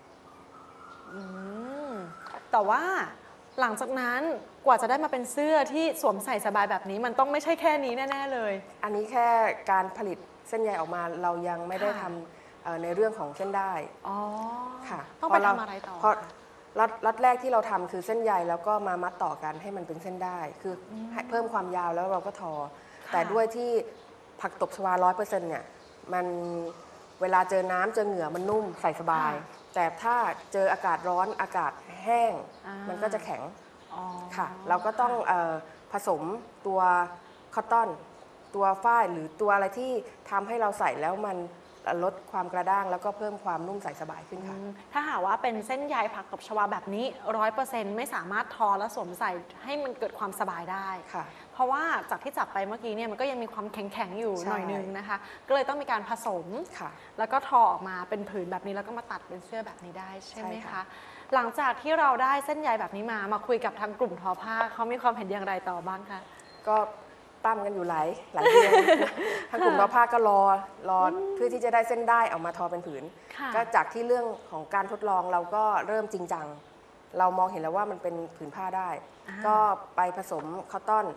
แต่ว่าหลังจากนั้นกว่าจะได้มาเป็นเสื้อที่สวมใส่สบายแบบนี้มันต้องไม่ใช่แค่นี้แน่ๆเลยอันนี้แค่การผลิตเส้นใยออกมาเรายังไม่ได้ทำในเรื่องของเส้นได้ค่ะต้องไปทำอะไรต่อเพราะล็อตแรกที่เราทำคือเส้นใยแล้วก็มามัดต่อกันให้มันเป็นเส้นได้คือเพิ่มความยาวแล้วเราก็ทอแต่ด้วยที่ผักตบชวา100%เนี่ยมันเวลาเจอน้ำเจอเหงื่อมันนุ่มใส่สบายแต่ถ้าเจออากาศร้อนอากาศแห้งมันก็จะแข็งค่ะเราก็ต้องผสมตัวคอตตอนตัวฝ้ายหรือตัวอะไรที่ทำให้เราใส่แล้วมันลดความกระด้างแล้วก็เพิ่มความนุ่มใส่สบายขึ้นค่ะถ้าหากว่าเป็นเส้นใยผักตบชวาแบบนี้ 100% ไม่สามารถทอและสวมใส่ให้มันเกิดความสบายได้ค่ะเพราะว่าจากที่จับไปเมื่อกี้เนี่ยมันก็ยังมีความแข็งๆอยู่หน่อยนึงนะคะก็เลยต้องมีการผสมแล้วก็ทอออกมาเป็นผืนแบบนี้แล้วก็มาตัดเป็นเสื้อแบบนี้ได้ใช่ไหมคะหลังจากที่เราได้เส้นใยแบบนี้มาคุยกับทางกลุ่มทอผ้าเขามีความเห็นอย่างไรต่อบ้างคะก็ตั้มกันอยู่หลายเดือนทางกลุ่มทอผ้าก็รอเพื่อที่จะได้เส้นได้ออกมาทอเป็นผืนก็จากที่เรื่องของการทดลองเราก็เริ่มจริงจังเรามองเห็นแล้วว่ามันเป็นผืนผ้าได้ก็ไปผสมคอตตอน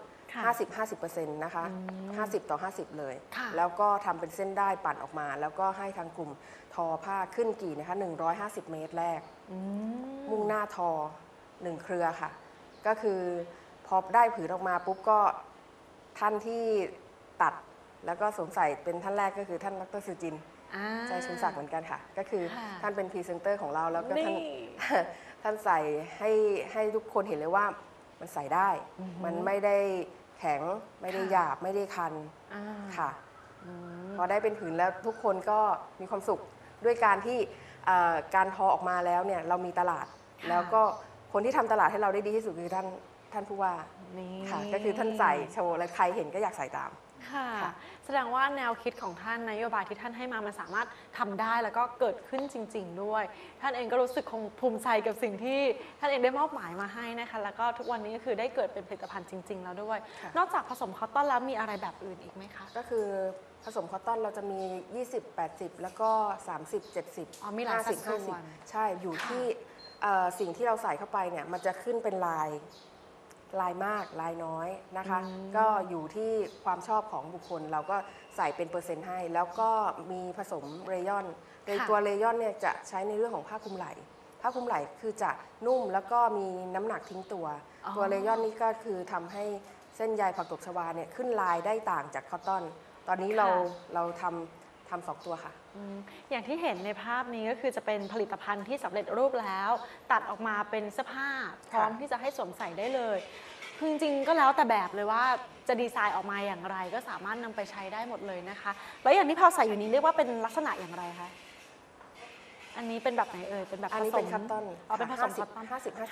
50% นะคะ50:50เลยแล้วก็ทำเป็นเส้นได้ปั่นออกมาแล้วก็ให้ทางกลุ่มทอผ้าขึ้นกี่นะคะ150 เมตรแรกมุ่งหน้าทอ1 เครือค่ะก็คือพอได้ผืนออกมาปุ๊บก็ท่านที่ตัดแล้วก็สวมใส่เป็นท่านแรกก็คือท่านดร.สุจินต์ใจชุนศักดิ์เหมือนกันค่ะก็คือท่านเป็นพรีเซนเตอร์ของเราแล้วก็ท่านใส่ให้ทุกคนเห็นเลยว่ามันใส่ได้มันไม่ได้แข็งไม่ได้หยาบไม่ได้คันค่ะพอได้เป็นผืนแล้วทุกคนก็มีความสุขด้วยการที่การทอออกมาแล้วเนี่ยเรามีตลาดแล้วก็คนที่ทำตลาดให้เราได้ดีที่สุดคือท่านผู้ว่าค่ะก็คือท่านใส่โชว์แล้วใครเห็นก็อยากใส่ตามค่ะแสดงว่าแนวคิดของท่านนโยบายที่ท่านให้มามันสามารถทำได้แล้วก็เกิดขึ้นจริงๆด้วยท่านเองก็รู้สึกคงภูมิใจกับสิ่งที่ท่านเองได้มอบหมายมาให้นะคะแล้วก็ทุกวันนี้ก็คือได้เกิดเป็นผลิตภัณฑ์จริงๆแล้วด้วยนอกจากผสมคอตตอนแล้วมีอะไรแบบอื่นอีกไหมคะก็คือผสมคอตตอนเราจะมี20 80แล้วก็30 70 มีหลายสัดส่วนใช่อยู่ที่สิ่งที่เราใส่เข้าไปเนี่ยมันจะขึ้นเป็นลายมากลายน้อยนะคะก็อยู่ที่ความชอบของบุคคลเราก็ใส่เป็นเปอร์เซ็นต์ให้แล้วก็มีผสมเรยอนในตัวเรยอนเนี่ยจะใช้ในเรื่องของผ้าคลุมไหล่ผ้าคลุมไหล่คือจะนุ่มแล้วก็มีน้ำหนักทิ้งตัวเรยอนนี่ก็คือทำให้เส้นใยผักตบชวาเนี่ยขึ้นลายได้ต่างจากคอตตอนตอนนี้เราทำ2 ตัวค่ะอย่างที่เห็นในภาพนี้ก็คือจะเป็นผลิตภัณฑ์ที่สำเร็จรูปแล้วตัดออกมาเป็นเสื้อผ้าพร้อมที่จะให้สวมใส่ได้เลยคือจริงๆก็แล้วแต่แบบเลยว่าจะดีไซน์ออกมาอย่างไรก็สามารถนำไปใช้ได้หมดเลยนะคะแล้วอย่างที่พอใส่อยู่นี้เรียกว่าเป็นลักษณะอย่างไรคะอันนี้เป็นแบบไหนเอ่ยเป็นแบบผสมเป็นคัตตอนเป็นผสมคัตตอน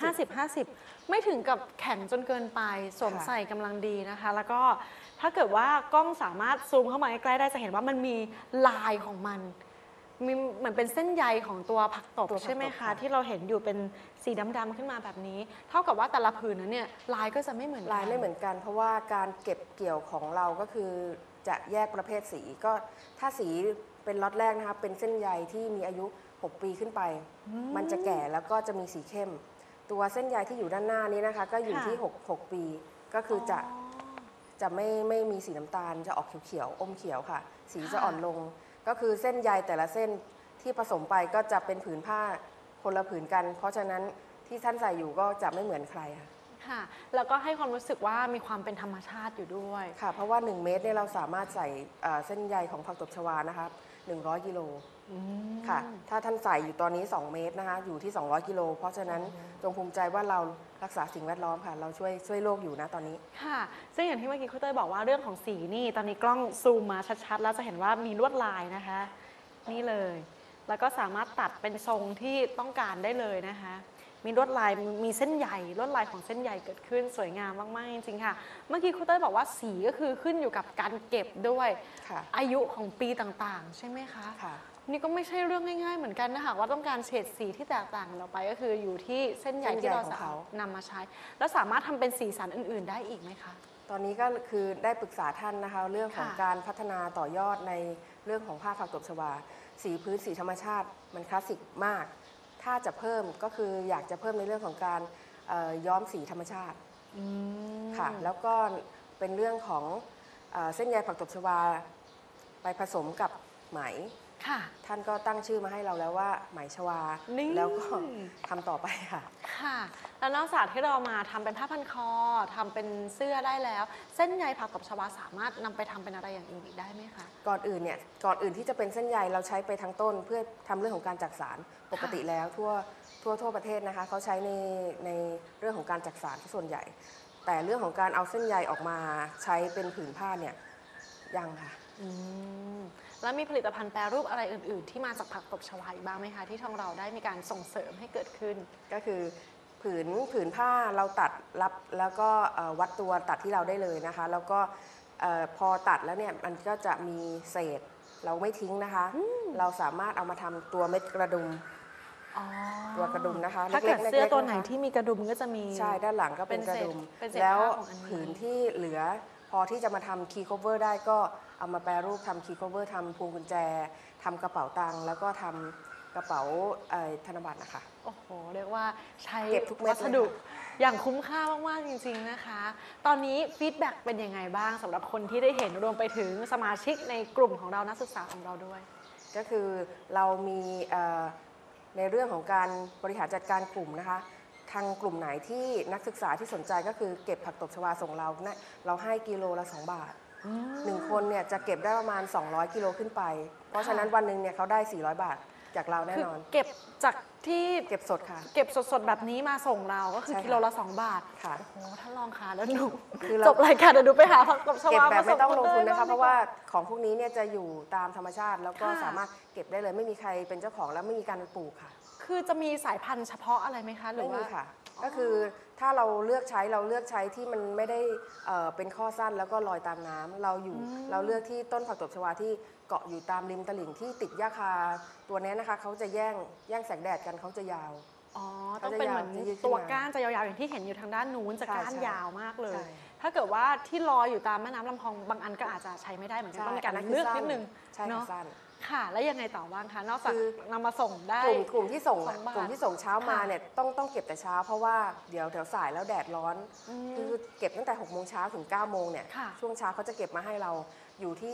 50 ไม่ถึงกับแข็งจนเกินไปสวมใส่กำลังดีนะคะแล้วก็ถ้าเกิดว่ากล้องสามารถซูมเข้ามาใกล้ๆได้จะเห็นว่ามันมีลายของมันมีเหมือนเป็นเส้นใยของตัวผักตบใช่ไหมคะที่เราเห็นอยู่เป็นสีดำๆขึ้นมาแบบนี้เท่ากับว่าแต่ละผืนนั้นเนี่ยลายก็จะไม่เหมือนกันลายไม่เหมือนกันเพราะว่าการเก็บเกี่ยวของเราก็คือจะแยกประเภทสีก็ถ้าสีเป็นล็อตแรกนะคะเป็นเส้นใยที่มีอายุ6 ปีขึ้นไปมันจะแก่แล้วก็จะมีสีเข้มตัวเส้นใยที่อยู่ด้านหน้านี้นะคะก็อยู่ที่6 ปีก็คือจะไม่มีสีน้ำตาลจะออกเขียวๆอมเขียวค่ะสีจะอ่อนลงก็คือเส้นใยแต่ละเส้นที่ผสมไปก็จะเป็นผืนผ้าคนละผืนกันเพราะฉะนั้นที่ท่านใส่อยู่ก็จะไม่เหมือนใครค่ะค่ะแล้วก็ให้ความรู้สึกว่ามีความเป็นธรรมชาติอยู่ด้วยค่ะเพราะว่า1 เมตรเนี่ยเราสามารถใส่เส้นใยของผักตบชวานะคะ100 กิโลค่ะถ้าท่านใส่อยู่ตอนนี้2 เมตรนะคะอยู่ที่200 กิโลเพราะฉะนั้นจงภูมิใจว่าเรารักษาสิ่งแวดล้อมค่ะเราช่วยโลกอยู่นะตอนนี้ค่ะซึ่งอย่างที่เมื่อกี้คุณเต้ยบอกว่าเรื่องของสีนี่ตอนนี้กล้องซูมมาชัดๆแล้วจะเห็นว่ามีลวดลายนะคะนี่เลยแล้วก็สามารถตัดเป็นทรงที่ต้องการได้เลยนะคะมีลวดลายมีเส้นใยลวดลายของเส้นใยเกิดขึ้นสวยงามมากๆจริงๆค่ะเมื่อกี้คุณเต้ยบอกว่าสีก็คือขึ้นอยู่กับการเก็บด้วยอายุของปีต่างๆใช่ไหมคะนี่ก็ไม่ใช่เรื่องง่ายๆเหมือนกันนะคะว่าต้องการเฉดสีที่แตกต่างกันออกไปก็คืออยู่ที่เส้นใยที่เราสามารถนำมาใช้แล้วสามารถทำเป็นสีสันอื่นๆได้อีกไหมคะตอนนี้ก็คือได้ปรึกษาท่านนะคะเรื่องของการพัฒนาต่อยอดในเรื่องของผ้าผักตบชวาสีพื้นสีธรรมชาติมันคลาสสิกมากถ้าจะเพิ่มก็คืออยากจะเพิ่มในเรื่องของการย้อมสีธรรมชาติค่ะแล้วก็เป็นเรื่องของเส้นใยผักตบชวาไปผสมกับไหมท่านก็ตั้งชื่อมาให้เราแล้วว่าไหมชวาแล้วก็ทำต่อไปค่ะค่ะแล้วนอกจากที่เรามาทำเป็นผ้าพันคอทำเป็นเสื้อได้แล้วเส้นใยผักตบชวาสามารถนำไปทำเป็นอะไรอย่างอื่นอีกได้ไหมคะก่อนอื่นที่จะเป็นเส้นใยเราใช้ไปทั้งต้นเพื่อทำเรื่องของการจักสานปกติแล้วทั่วประเทศนะคะเขาใช้ในเรื่องของการจักสานส่วนใหญ่แต่เรื่องของการเอาเส้นใยออกมาใช้เป็นผืนผ้าเนี่ยยังค่ะแล้วมีผลิตภัณฑ์แปรรูปอะไรอื่นๆที่มาจากผักตบชวาอีกบ้างไหมคะที่ทางเราได้มีการส่งเสริมให้เกิดขึ้นก็คือผืนผ้าเราตัดรับแล้วก็วัดตัวตัดที่เราได้เลยนะคะแล้วก็พอตัดแล้วเนี่ยมันก็จะมีเศษเราไม่ทิ้งนะคะเราสามารถเอามาทำตัวเม็ดกระดุมตัวกระดุมนะคะถ้าเกิดเสื้อตัวไหนที่มีกระดุมก็จะมีใช่ด้านหลังก็เป็นกระดุมแล้วผืนที่เหลือพอที่จะมาทำคีย์คัฟเวอร์ได้ก็เอามาแปรรูปทำคีย์คัฟเวอร์ทำพวงกุญแจทำกระเป๋าตังค์แล้วก็ทำกระเป๋าธนบัตรนะคะโอ้โหเรียกว่าใช้วัสดุอย่างคุ้มค่ามากๆจริงๆนะคะตอนนี้ฟีดแบ็กเป็นยังไงบ้างสำหรับคนที่ได้เห็นรวมไปถึงสมาชิกในกลุ่มของเรานักศึกษาของเราด้วยก็คือเรามีในเรื่องของการบริหารจัดการกลุ่มนะคะทางกลุ่มไหนที่นักศึกษาที่สนใจก็คือเก็บผักตบชวาส่งเราให้กิโลละ2 บาท1 คนเนี่ยจะเก็บได้ประมาณ200 กิโลขึ้นไปเพราะฉะนั้นวันหนึ่งเนี่ยเขาได้400 บาทจากเราแน่นอนเก็บจากที่เก็บสดค่ะเก็บสดๆแบบนี้มาส่งเราก็คือใช่ค่ะกิโลละ2 บาทค่ะโอ้ท่านรองคะแล้วหนูคือเราจบรายการเดี๋ยวหนูไปหาผักตบชเก็บวาแบบไม่ต้องลงทุนมานะคะส่เพราะว่าของพวกนี้เนี่ยจะอยู่ตามธรรมชาติ แล้วก็ค่ะสามารถเก็บได้เลยไม่มีใครเป็นเจ้าของแล้วไม่มีการปลูกค่ะคือจะมีสายพันธุ์เฉพาะอะไรไหมคะหรือไม่ว่ามีค่ะ ก็คือถ้าเราเลือกใช้ที่มันไม่ได้เป็นข้อสั้นแล้วก็ลอยตามน้ำเราเลือกที่ต้นผักตบชวาที่เกาะอยู่ตามริมตลิ่งที่ติดหญ้าคาตัวนี้นะคะเขาจะแย่งแสงแดดกันเขาจะยาวอ๋อต้องเป็นเหมือนเขาจะยาวตัวก้านจะยาวๆอย่างที่เห็นอยู่ทางด้านนู้นจะใช่ก้านใช่ยาวมากเลยใช่ถ้าเกิดว่าที่ลอยอยู่ตามแม่น้ำลำพองบางอันก็อาจจะใช้ไม่ได้เหมือนกันต้องมีการอันนั้นเลือกคือสั้นินดนึงใช่ค่ะเนาะสั้นค่ะ แล้วยังไงต่อบ้างคะนอกจากคือนำมาส่งได้กลุ่มที่ส่ง 2 บาทกลุ่มที่ส่งเช้ามาค่ะเนี่ยต้องเก็บแต่เช้าเพราะว่าเดี๋ยวสายแล้วแดดร้อน คือเก็บตั้งแต่6 โมงเช้าถึง9 โมงเนี่ยค่ะช่วงเช้าเขาจะเก็บมาให้เราอยู่ที่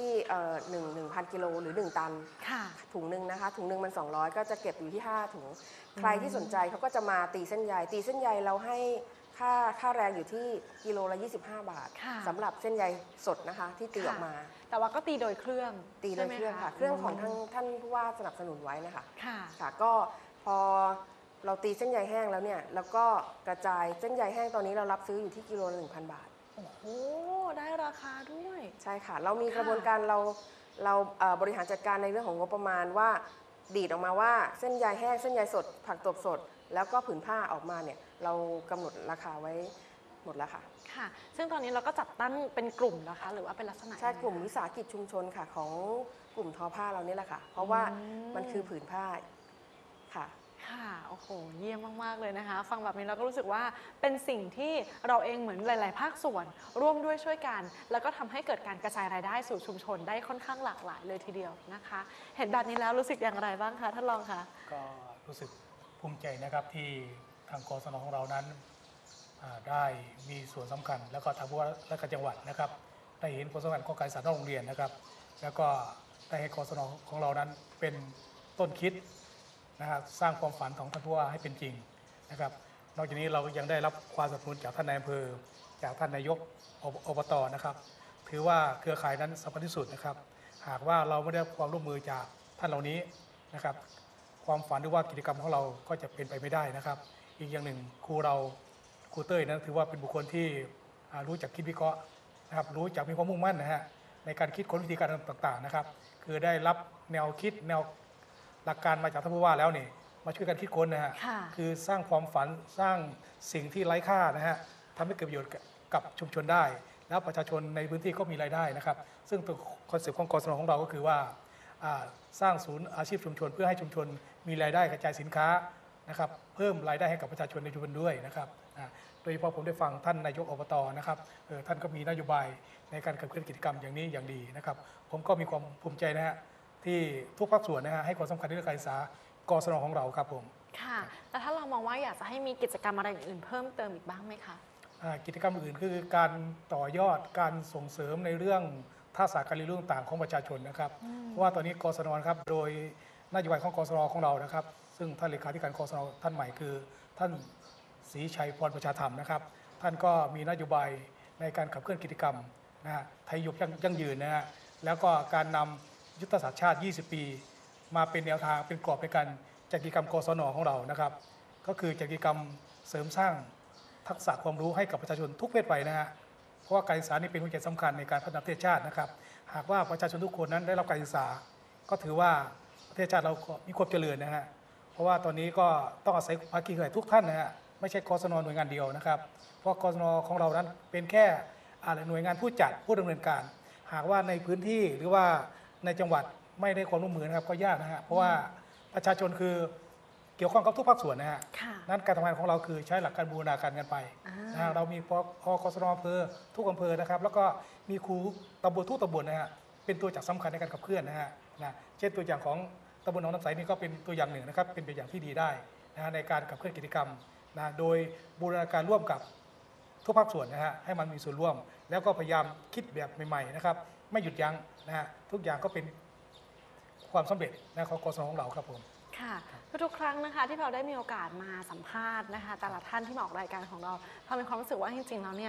1,000 กิโลหรือ 1 ตันค่ะถุงหนึ่งนะคะถุงหนึ่งมัน200ก็จะเก็บอยู่ที่5 ถุงใครที่สนใจเขาก็จะมาตีเส้นใยเราให้ค่าแรงอยู่ที่กิโลละ25 บาทค่ะสำหรับเส้นใยสดนะคะที่ตีออกมาแต่ว่าก็ตีโดยเครื่องตีโดยเครื่องค่ะ เครื่องของท่านผู้ว่าสนับสนุนไว้นะคะค่ะค่ะก็พอเราตีเส้นใยแห้งแล้วเนี่ยแล้วก็กระจายเส้นใยแห้งตอนนี้เรารับซื้ออยู่ที่กิโลละ 1,000 บาทโอ้โหได้ราคาด้วยใช่ค่ะเรามีกระบวนการเราบริหารจัดการในเรื่องของงบประมาณว่าดีดออกมาว่าเส้นใยแห้งเส้นใยสดผักตบสด แล้วก็ผืนผ้าออกมาเนี่ยเรากำหนดราคาไว้หมดแล้วค่ะค่ะ ซึ่งตอนนี้เราก็จัดตั้งเป็นกลุ่มนะคะ หรือว่าเป็นลักษณะใช่ยังไงกลุ่มวิสาหกิจชุมชนค่ะของกลุ่มทอผ้าเรานี่แหละค่ะ เพราะว่ามันคือผืนผ้าค่ะค่ะโอ้โหเยี่ยมมากๆเลยนะคะ ฟังแบบนี้เราก็รู้สึกว่าเป็นสิ่งที่เราเองเหมือนหลาย ๆ ภาคส่วนร่วมด้วยช่วยกัน แล้วก็ทำให้เกิดการกระจายรายได้สู่ชุมชนได้ค่อนข้างหลากหลายเลยทีเดียวนะคะ เห็นแบบนี้แล้วรู้สึกอย่างไรบ้างคะท่านรองคะก็รู้สึกภูมิใจนะครับที่ทางกศนของเรานั้นได้มีส่วนสำคัญ แล้วก็ทางผู้ว่าราชการจังหวัดนะครับได้เห็นผลสำคัญของการสานโรงเรียนนะครับ แล้วก็ได้ให้กศนของเรานั้นเป็นต้นคิดนะครับสร้างความฝันของท่านผู้ว่าให้เป็นจริงนะครับนอกจากนี้เรายังได้รับความสนับสนุนจากท่านนายอำเภอจากท่านนายกอบตนะครับถือว่าเครือข่ายนั้นสำคัญที่สุดนะครับหากว่าเราไม่ได้ความร่วมมือจากท่านเหล่านี้นะครับความฝันหรือว่ากิจกรรมของเราก็จะเป็นไปไม่ได้นะครับอีกอย่างหนึ่งครูเต้ยนั้นถือว่าเป็นบุคคลที่รู้จักคิดวิเคราะห์นะครับรู้จักมีความมุ่งมั่นนะฮะในการคิดค้นวิธีการต่างๆนะครับคือได้รับแนวคิดแนวหลักการมาจากท่านผู้ว่าแล้วนี่มาช่วยกันคิดค้นนะฮะค่ะคือสร้างความฝันสร้างสิ่งที่ไร้ค่านะฮะทำให้เกิดประโยชน์กับชุมชนได้ แล้วประชาชนในพื้นที่ก็มีรายได้นะครับซึ่งตัวคอนเซ็ปต์ของกศนของเราก็คือว่าสร้างศูนย์อาชีพชุมชนเพื่อให้ชุมชนมีรายได้กระจายสินค้านะครับเพิ่มรายได้ให้กับประชาชนในชุมชนด้วยนะครับโดยเฉพาะผมได้ฟังท่านนายกอบตนะครับท่านก็มีนโยบายในการขับเคลื่อนกิจกรรมอย่างนี้อย่างดีนะครับผมก็มีความภูมิใจนะฮะที่ทุกภาคส่วนนะฮะให้ความสำคัญในเรื่องการศึกษากศนของเราครับผมค่ะแล้วถ้าเรามองว่าอยากจะให้มีกิจกรรมอะไรอื่นเพิ่มเติมอีกบ้างไหมคะกิจกรรมอื่นคือการต่อยอดการส่งเสริมในเรื่องทักษะการเรียนรู้ต่างๆของประชาชนนะครับเพราะว่าตอนนี้กศนครับโดยนโยบายของกศนของเรานะครับซึ่งท่านเลขาธิการกศนท่านใหม่คือท่านศรีชัยพรประชาธรรมนะครับท่านก็มีนโยบายในการขับเคลื่อนกิจกรรมนะฮะไทยยุบยั่งยืนนะฮะแล้วก็การนำยุทธศาสตร์ชาติ 20 ปี มาเป็นแนวทางเป็นกรอบในการจัดกิจกรรมกศนของเรานะครับก็คือจัดกิจกรรมเสริมสร้างทักษะความรู้ให้กับประชาชนทุกเพศวัยนะฮะเพราะว่าการศึกษานี่เป็นหัวใจสำคัญในการพัฒนาประเทศชาตินะครับหากว่าประชาชนทุกคนนั้นได้รับการศึกษาก็ถือว่าประเทศชาติเรามีความเจริญนะฮะเพราะว่าตอนนี้ก็ต้องอาศัยภาคีเครือข่ายทุกท่านนะฮะไม่ใช่กศนหน่วยงานเดียวนะครับเพราะกศนของเรานั้นเป็นแค่หน่วยงานผู้จัดผู้ดำเนินการหากว่าในพื้นที่หรือว่าในจังหวัดไม่ได้ความร่วมมือนะครับก็ยากนะฮะเพราะว่าประชาชนคือเกี่ยวข้องกับทุกภาคส่วนนะฮะนั้นการทำงานของเราคือใช้หลักการบูรณาการกันไปนะฮะเรามีพกศนอำเภอทุกอำเภอนะครับแล้วก็มีครูตำบลทุกตำบลนะฮะเป็นตัวจักรสำคัญในการขับเคลื่อนนะฮะเช่นตัวอย่างของตำบลหนองน้ำใสนี่ก็เป็นตัวอย่างหนึ่งนะครับเป็นตัวอย่างที่ดีได้นะฮะในการขับเคลื่อนกิจกรรมนะโดยบูรณาการร่วมกับทุกภาคส่วนนะฮะให้มันมีส่วนร่วมแล้วก็พยายามคิดแบบใหม่ๆนะครับไม่หยุดยั้งนะฮะทุกอย่างก็เป็นความสำเร็จนะของกศนของเราครับผมค่ะทุกครั้งนะคะที่เราได้มีโอกาสมาสัมภาษณ์นะคะแต่ละท่านที่มาออกรายการของเราเรามีความรู้สึกว่าจริงๆแล้วเนี่ย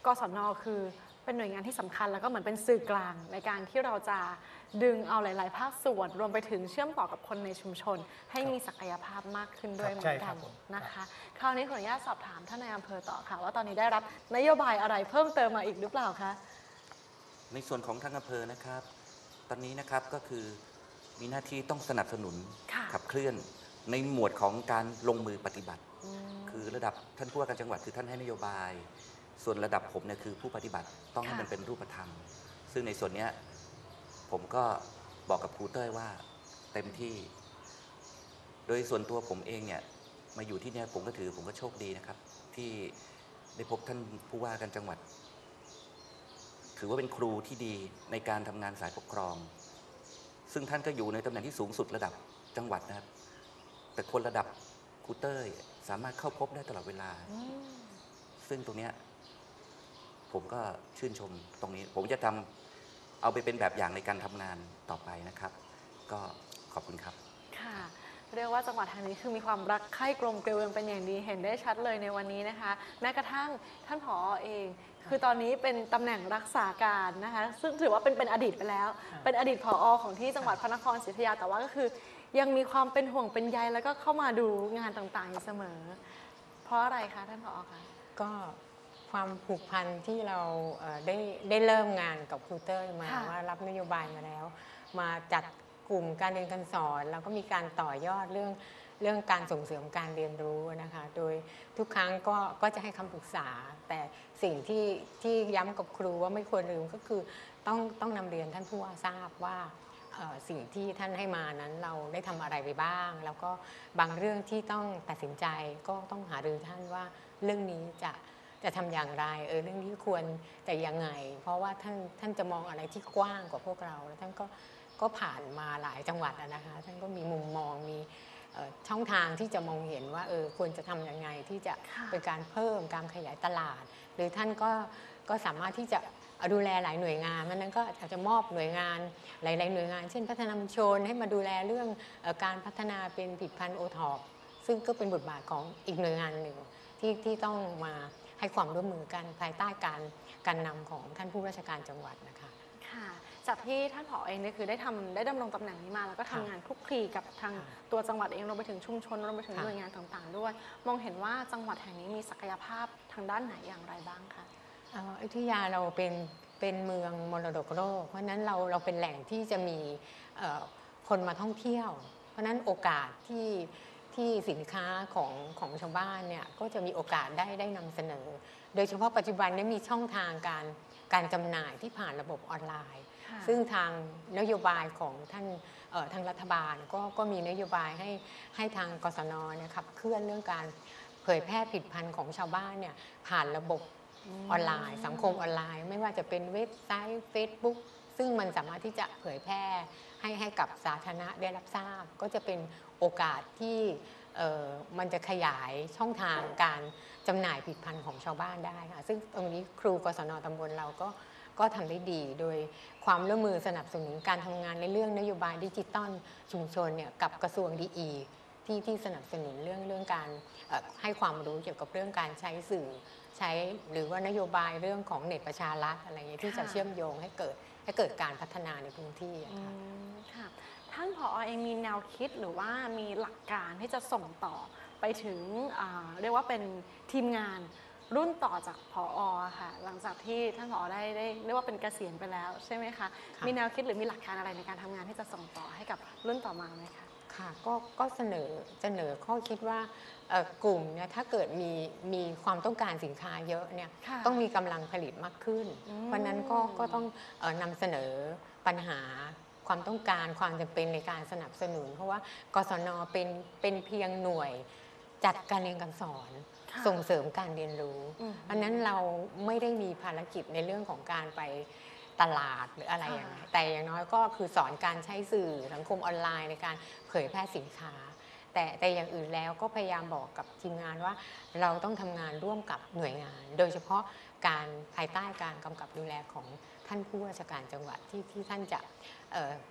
กศน.คือเป็นหน่วยงานที่สำคัญแล้วก็เหมือนเป็นสื่อกลางในการที่เราจะดึงเอาหลายๆภาคส่วนรวมไปถึงเชื่อมต่อกับคนในชุมชน ให้มีศักยภาพมากขึ้นด้วยเหมือนกันนะคะคราวนี้ขออนุญาตสอบถามท่านนายอำเภอต่อค่ะว่าตอนนี้ได้รับนโยบายอะไรเพิ่มเติมมาอีกหรือเปล่าคะในส่วนของทางอำเภอนะครับตอนนี้นะครับก็คือมีหน้าที่ต้องสนับสนุนขับเคลื่อนในหมวดของการลงมือปฏิบัติคือระดับท่านผู้ว่าการจังหวัดคือท่านให้นโยบายส่วนระดับผมเนี่ยคือผู้ปฏิบัติต้องให้มันเป็นรูปธรรมซึ่งในส่วนนี้ผมก็บอกกับครูเต้ยว่าเต็มที่โดยส่วนตัวผมเองเนี่ยมาอยู่ที่นี่ผมก็โชคดีนะครับที่ได้พบท่านผู้ว่าการจังหวัดถือว่าเป็นครูที่ดีในการทำงานสายปกครองซึ่งท่านก็อยู่ในตำแหน่งที่สูงสุดระดับจังหวัดนะครับแต่คนระดับครูเต้ยสามารถเข้าพบได้ตลอดเวลาซึ่งตรงนี้ผมก็ชื่นชมตรงนี้ผมจะเอาไปเป็นแบบอย่างในการทำงานต่อไปนะครับก็ขอบคุณครับค่ะเรียกว่าจังหวัดทางนี้คือมีความรักใคร่กลมเกลียวกันเป็นอย่างดีเห็นได้ชัดเลยในวันนี้นะคะแม้กระทั่งท่านผอ.เองคือตอนนี้เป็นตำแหน่งรักษาการนะคะซึ่งถือว่าเป็นอดีตไปแล้วเป็นอดีตผอ.ของที่จังหวัดพระนครศรีอยุธยาแต่ว่าก็คือยังมีความเป็นห่วงเป็นใยแล้วก็เข้ามาดูงานต่างๆอยู่เสมอเพราะอะไรคะท่านผอ.คะก็ความผูกพันที่เราได้เริ่มงานกับครูเต้ยมาว่ารับนโยบายมาแล้วมาจัดกลุ่มการเรียนการสอนแล้วก็มีการต่อยอดเรื่องการส่งเสริมการเรียนรู้นะคะโดยทุกครั้งก็จะให้คำปรึกษาแต่สิ่งที่ย้ำกับครูว่าไม่ควรลืมก็คือต้องนำเรียนท่านผู้ว่าทราบว่าสิ่งที่ท่านให้มานั้นเราได้ทำอะไรไปบ้างแล้วก็บางเรื่องที่ต้องตัดสินใจก็ต้องหารือท่านว่าเรื่องนี้จะทำอย่างไรเรื่องนี้ควรแต่ยังไงเพราะว่าท่านจะมองอะไรที่กว้างกว่าพวกเราแล้วท่านก็ผ่านมาหลายจังหวัดนะคะท่านก็มีมุมมองมีช่องทางที่จะมองเห็นว่าควรจะทำยังไงที่จะเป็นการเพิ่มการขยายตลาดหรือท่านก็สามารถที่จะดูแลหลายหน่วยงานนั้นก็อาจจะมอบหน่วยงานหลายๆหน่วยงานเช่นพัฒนาชุมชนให้มาดูแลเรื่องการพัฒนาเป็นผลิตภัณฑ์โอท็อปซึ่งก็เป็นบทบาทของอีกหน่วยงานหนึ่งที่ต้องมาให้ความร่วมมือกันภายใต้การนำของท่านผู้ราชการจังหวัดนะคะค่ะจากที่ท่านผอ.เองเนี่ยคือได้ดำรงตำแหน่งนี้มาแล้วก็ทำงานคลุกคลีกับทางตัวจังหวัดเองรวมไปถึงชุมชนรวมไปถึงหน่วยงานต่างๆด้วยมองเห็นว่าจังหวัดแห่งนี้มีศักยภาพทางด้านไหนอย่างไรบ้างคะอยุธยาเราเป็นเมืองมรดกโลกเพราะนั้นเราเป็นแหล่งที่จะมีคนมาท่องเที่ยวเพราะนั้นโอกาสที่สินค้าของชาวบ้านเนี่ยก็จะมีโอกาสได้นำเสนอโดยเฉพาะปัจจุบันนี้มีช่องทางการจำหน่ายที่ผ่านระบบออนไลน์ซึ่งทางนโยบายของท่านทางรัฐบาลก็มีนโยบายให้ทางกศน.เนี่ยขับเคลื่อนเรื่องการเผยแพร่ผลิตภัณฑ์ของชาวบ้านเนี่ยผ่านระบบออนไลน์สังคมออนไลน์ไม่ว่าจะเป็นเว็บไซต์ Facebook ซึ่งมันสามารถที่จะเผยแพร่ให้กับสาธารณะได้รับทราบก็จะเป็นโอกาสที่มันจะขยายช่องทางการจำหน่ายผลิตภัณฑ์ของชาวบ้านได้ค่ะซึ่งตรงนี้ครูกศน.ตำบลเราก็ทำได้ดีโดยความร่วมมือสนับสนุนการทำงานในเรื่องนโยบายดิจิตอลชุมชนเนี่ยกับกระทรวงดีที่สนับสนุนเรื่องการให้ความรู้เกี่ยวกับเรื่องการใช้สื่อใช้หรือว่านโยบายเรื่องของเน็ตประชารัฐอะไรอย่างเงี้ยที่จะเชื่อมโยงให้เกิดการพัฒนาในพื้นที่ค่ะท่านผอ.เองมีแนวคิดหรือว่ามีหลักการที่จะส่งต่อไปถึงเรียกว่าเป็นทีมงานรุ่นต่อจากผอ.ค่ะหลังจากที่ท่านผอ.ได้เรียกว่าเป็นเกษียณไปแล้วใช่ไหมคะมีแนวคิดหรือมีหลักการอะไรในการทำงานที่จะส่งต่อให้กับรุ่นต่อมาไหมคะค่ะก็เสนอข้อคิดว่ากลุ่มเนี่ยถ้าเกิดมีความต้องการสินค้าเยอะเนี่ยต้องมีกำลังผลิตมากขึ้นเพราะนั้นก็ต้องนำเสนอปัญหาความต้องการความจำเป็นในการสนับสนุนเพราะว่ากศน.เป็นเพียงหน่วยจัดการเรียนการสอนส่งเสริมการเรียนรู้เพราะนั้นเราไม่ได้มีภารกิจในเรื่องของการไปตลาดหรืออะไรอย่างไรแต่อย่างน้อยก็คือสอนการใช้สื่อสังคมออนไลน์ในการเผยแพร่สินค้าแต่อย่างอื่นแล้วก็พยายามบอกกับทีมงานว่าเราต้องทำงานร่วมกับหน่วยงานโดยเฉพาะการภายใต้การกำกับดูแลของท่านผู้ว่าราชการจังหวัดที่ท่านจะ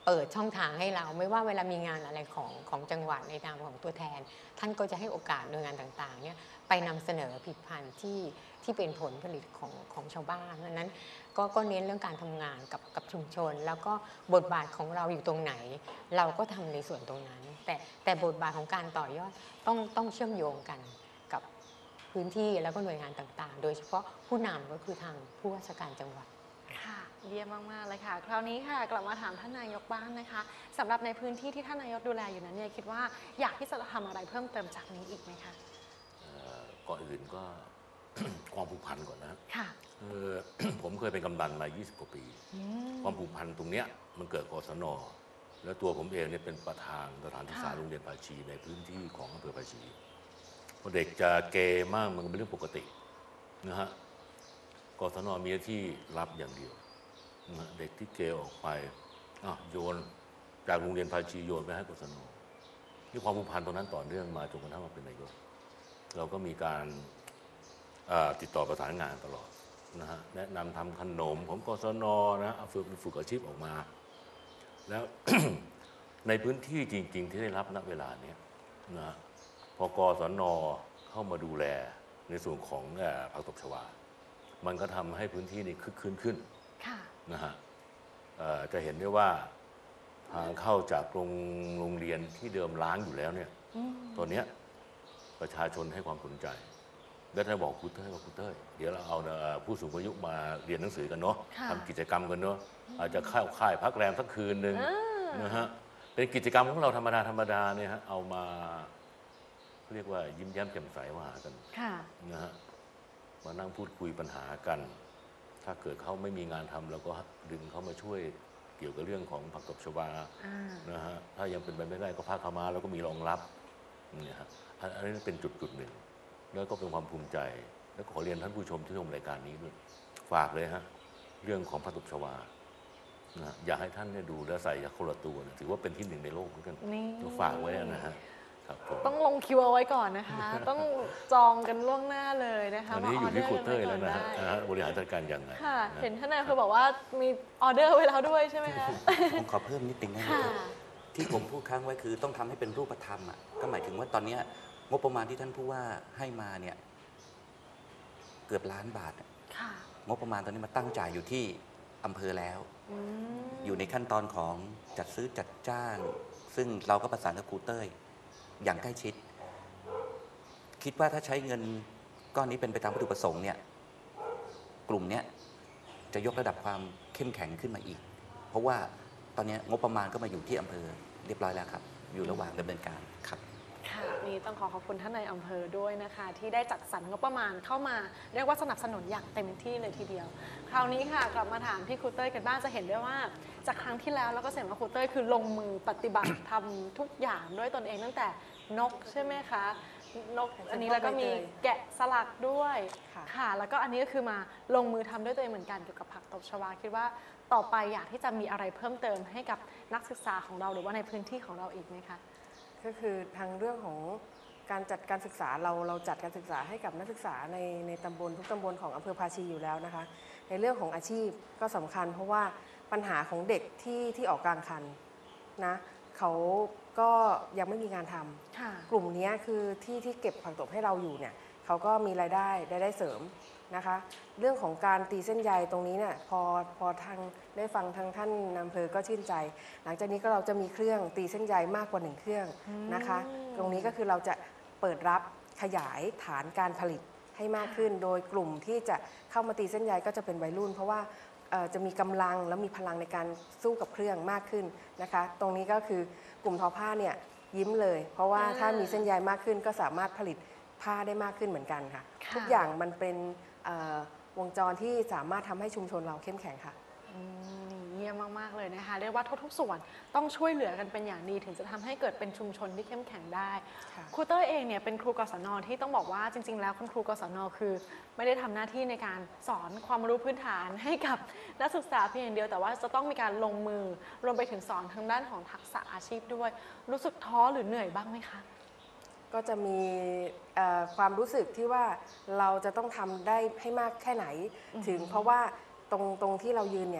เปิดช่องทางให้เราไม่ว่าเวลามีงานอะไรของจังหวัดในนามของตัวแทนท่านก็จะให้โอกาสหน่วยงานต่างๆเนี่ยไปนำเสนอผลิตภัณฑ์ที่เป็นผลผลิตของชาวบ้านเพราะนั้นก็เน้นเรื่องการทำงานกับชุมชนแล้วก็บทบาทของเราอยู่ตรงไหนเราก็ทำในส่วนตรงนั้นแต่บทบาทของการต่อยอดต้องเชื่อมโยงกันกับพื้นที่แล้วก็หน่วยงานต่างๆโดยเฉพาะผู้นำก็คือทางผู้ว่าราชการจังหวัดค่ะเยี่ยมมากๆเลยค่ะคราวนี้ค่ะกลับมาถามท่านนายกบ้างนะคะสำหรับในพื้นที่ที่ท่านนายกดูแลอยู่นั้นเนี่ยคิดว่าอยากที่จะทำอะไรเพิ่มเติมจากนี้อีกไหมคะก่อนอื่นก็ ความผูกพันก่อนนะค่ะผมเคยเป็นกำนันมา20 กว่าปีความผูกพันตรงเนี้ยมันเกิดกศน.แล้วตัวผมเองเนี่ยเป็นประธานสถานศึกษาโรงเรียนภาชีในพื้นที่ของอำเภอภาชีพอเด็กจะเกมากมันเป็นเรื่องปกตินะฮะกศน.มีหน้าที่รับอย่างเดียวนะเด็กที่เกออกไปโยนจากโรงเรียนภาชีโยนไปให้กศน.นี่ความผูกพันตรงนั้นต่อเนื่องมาจนกระทั่งมาเป็นนายกเราก็มีการติดต่อประสานงานตลอดนะฮะแนะนำทำขนมของกศน.นะฝึกอาชีพออกมาแล้ว ในพื้นที่จริงๆที่ได้รับณเวลานี้นะพอกศน.เข้ามาดูแลในส่วนของผักตบชวามันก็ทำให้พื้นที่นี้คึกคืนขึ้นนะฮะจะเห็นได้ว่าทางเข้าจากโรงเรียนที่เดิมล้างอยู่แล้วเนี่ยตอนนี้ประชาชนให้ความสนใจแล้วท่านบอกครูเต้ยว่าครูเต้ยเดี๋ยวเราเอาผู้สูงอายุมาเรียนหนังสือกันเนาะทำกิจกรรมกันเนาะอาจจะเข้าค่ายพักแรมสักคืนหนึ่งนะฮะเป็นกิจกรรมของเราธรรมดาเนี่ยฮะเอามาเรียกว่ายิ้มแย้มแจ่มใสมาหากันนะฮะมานั่งพูดคุยปัญหากันถ้าเกิดเขาไม่มีงานทำเราก็ดึงเขามาช่วยเกี่ยวกับเรื่องของผักตบชวานะฮะถ้ายังเป็นไปไม่ได้ก็พาเขามาแล้วก็มีรองรับเนี่ยฮะอันนี้เป็นจุดหนึ่งแล้วก็เป็นความภูมิใจแล้วก็ขอเรียนท่านผู้ชมที่ชมรายการนี้ด้วยฝากเลยฮะเรื่องของผักตบชวานะอยากให้ท่านเนี่ยดูและใส่ยาคนละตัวนะถือว่าเป็นที่หนึ่งในโลกเหมือนกันฝากไว้นะฮะต้องลงคิวเอาไว้ก่อนนะคะ ต้องจองกันล่วงหน้าเลยนะคะตอนนี้อยู่ที่ครูเต้ยแล้วนะฮะบริหารจัดการยังไงค่ะเห็นท่านนายคือบอกว่ามีออเดอร์ไว้แล้วด้วยใช่ไหมคะผมขอเพิ่มนิดนึงนะครับที่ผมพูดค้างไว้คือต้องทำให้เป็นรูปธรรมก็หมายถึงว่าตอนนี้งบประมาณที่ท่านผู้ว่าให้มาเนี่ยเกือบล้านบาทงบประมาณตอนนี้มาตั้งจ่ายอยู่ที่อำเภอแล้วอยู่ในขั้นตอนของจัดซื้อจัดจ้างซึ่งเราก็ประสานกับครูเต้ยอย่างใกล้ชิดคิดว่าถ้าใช้เงินก้อนนี้เป็นไปตามวัตถุประสงค์เนี่ยกลุ่มนี้จะยกระดับความเข้มแข็งขึ้นมาอีกเพราะว่าตอนนี้งบประมาณก็มาอยู่ที่อำเภอเรียบร้อยแล้วครับอยู่ระหว่างดำเนินการครับค่ะนี่ต้องขอบคุณท่านนายอำเภอด้วยนะคะที่ได้จัดสรรงบประมาณเข้ามาเรียกว่าสนับสนุนอย่างเต็มที่เลยทีเดียวคราวนี้ค่ะกลับมาถามพี่ครูเต้ยกันบ้างจะเห็นได้ว่าจากครั้งที่แล้วเราก็เห็นว่าครูเต้ยคือลงมือปฏิบัติทำทุกอย่างด้วยตนเองตั้งแต่นกใช่ไหมคะนกอันนี้แล้วก็มีแกะสลักด้วยค่ะแล้วก็อันนี้ก็คือมาลงมือทำด้วยตัวเองเหมือนกันเกี่ยวกับผักตบชวาคิดว่าต่อไปอยากที่จะมีอะไรเพิ่มเติมให้กับนักศึกษาของเราหรือว่าในพื้นที่ของเราอีกไหมคะก็คือทางเรื่องของการจัดการศึกษาเราจัดการศึกษาให้กับนักศึกษาในตำบลทุกตำบลของอำเภอภาชีอยู่แล้วนะคะในเรื่องของอาชีพก็สำคัญเพราะว่าปัญหาของเด็กที่ออกกลางคันนะเขาก็ยังไม่มีงานทำกลุ่มนี้คือที่เก็บผักตบให้เราอยู่เนี่ยเขาก็มีรายได้เสริมนะคะเรื่องของการตีเส้นใยตรงนี้เนี่ยพอทางได้ฟังทางท่านอำเภอก็ชื่นใจหลังจากนี้ก็เราจะมีเครื่องตีเส้นใยมากกว่า1เครื่องนะคะตรงนี้ก็คือเราจะเปิดรับขยายฐานการผลิตให้มากขึ้นโดยกลุ่มที่จะเข้ามาตีเส้นใยก็จะเป็นวัยรุ่นเพราะว่าจะมีกำลังและมีพลังในการสู้กับเครื่องมากขึ้นนะคะตรงนี้ก็คือกลุ่มทอผ้าเนี่ยยิ้มเลยเพราะว่าถ้ามีเส้นใยมากขึ้นก็สามารถผลิตผ้าได้มากขึ้นเหมือนกันค่ะทุกอย่างมันเป็นวงจรที่สามารถทำให้ชุมชนเราเข้มแข็งค่ะเยี่ยมมากๆเลยนะคะเรียกว่าทุกส่วนต้องช่วยเหลือกันเป็นอย่างดีถึงจะทำให้เกิดเป็นชุมชนที่เข้มแข็งได้ครูเต้ยเองเนี่ยเป็นครูกศน.ที่ต้องบอกว่าจริงๆแล้วคุณครูกศน.คือไม่ได้ทำหน้าที่ในการสอนความรู้พื้นฐานให้กับนักศึกษาเพียงอย่างเดียวแต่ว่าจะต้องมีการลงมือรวมไปถึงสอนทางด้านของทักษะอาชีพด้วยรู้สึกท้อหรือเหนื่อยบ้างไหมคะก็จะมีความรู้สึกที่ว่าเราจะต้องทำได้ให้มากแค่ไหนถึงเพราะว่าตรงที่เรายืนเนี่ย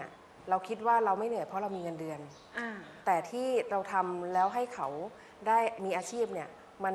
เราคิดว่าเราไม่เหนื่อยเพราะเรามีเงินเดือนแต่ที่เราทำแล้วให้เขาได้มีอาชีพเนี่ย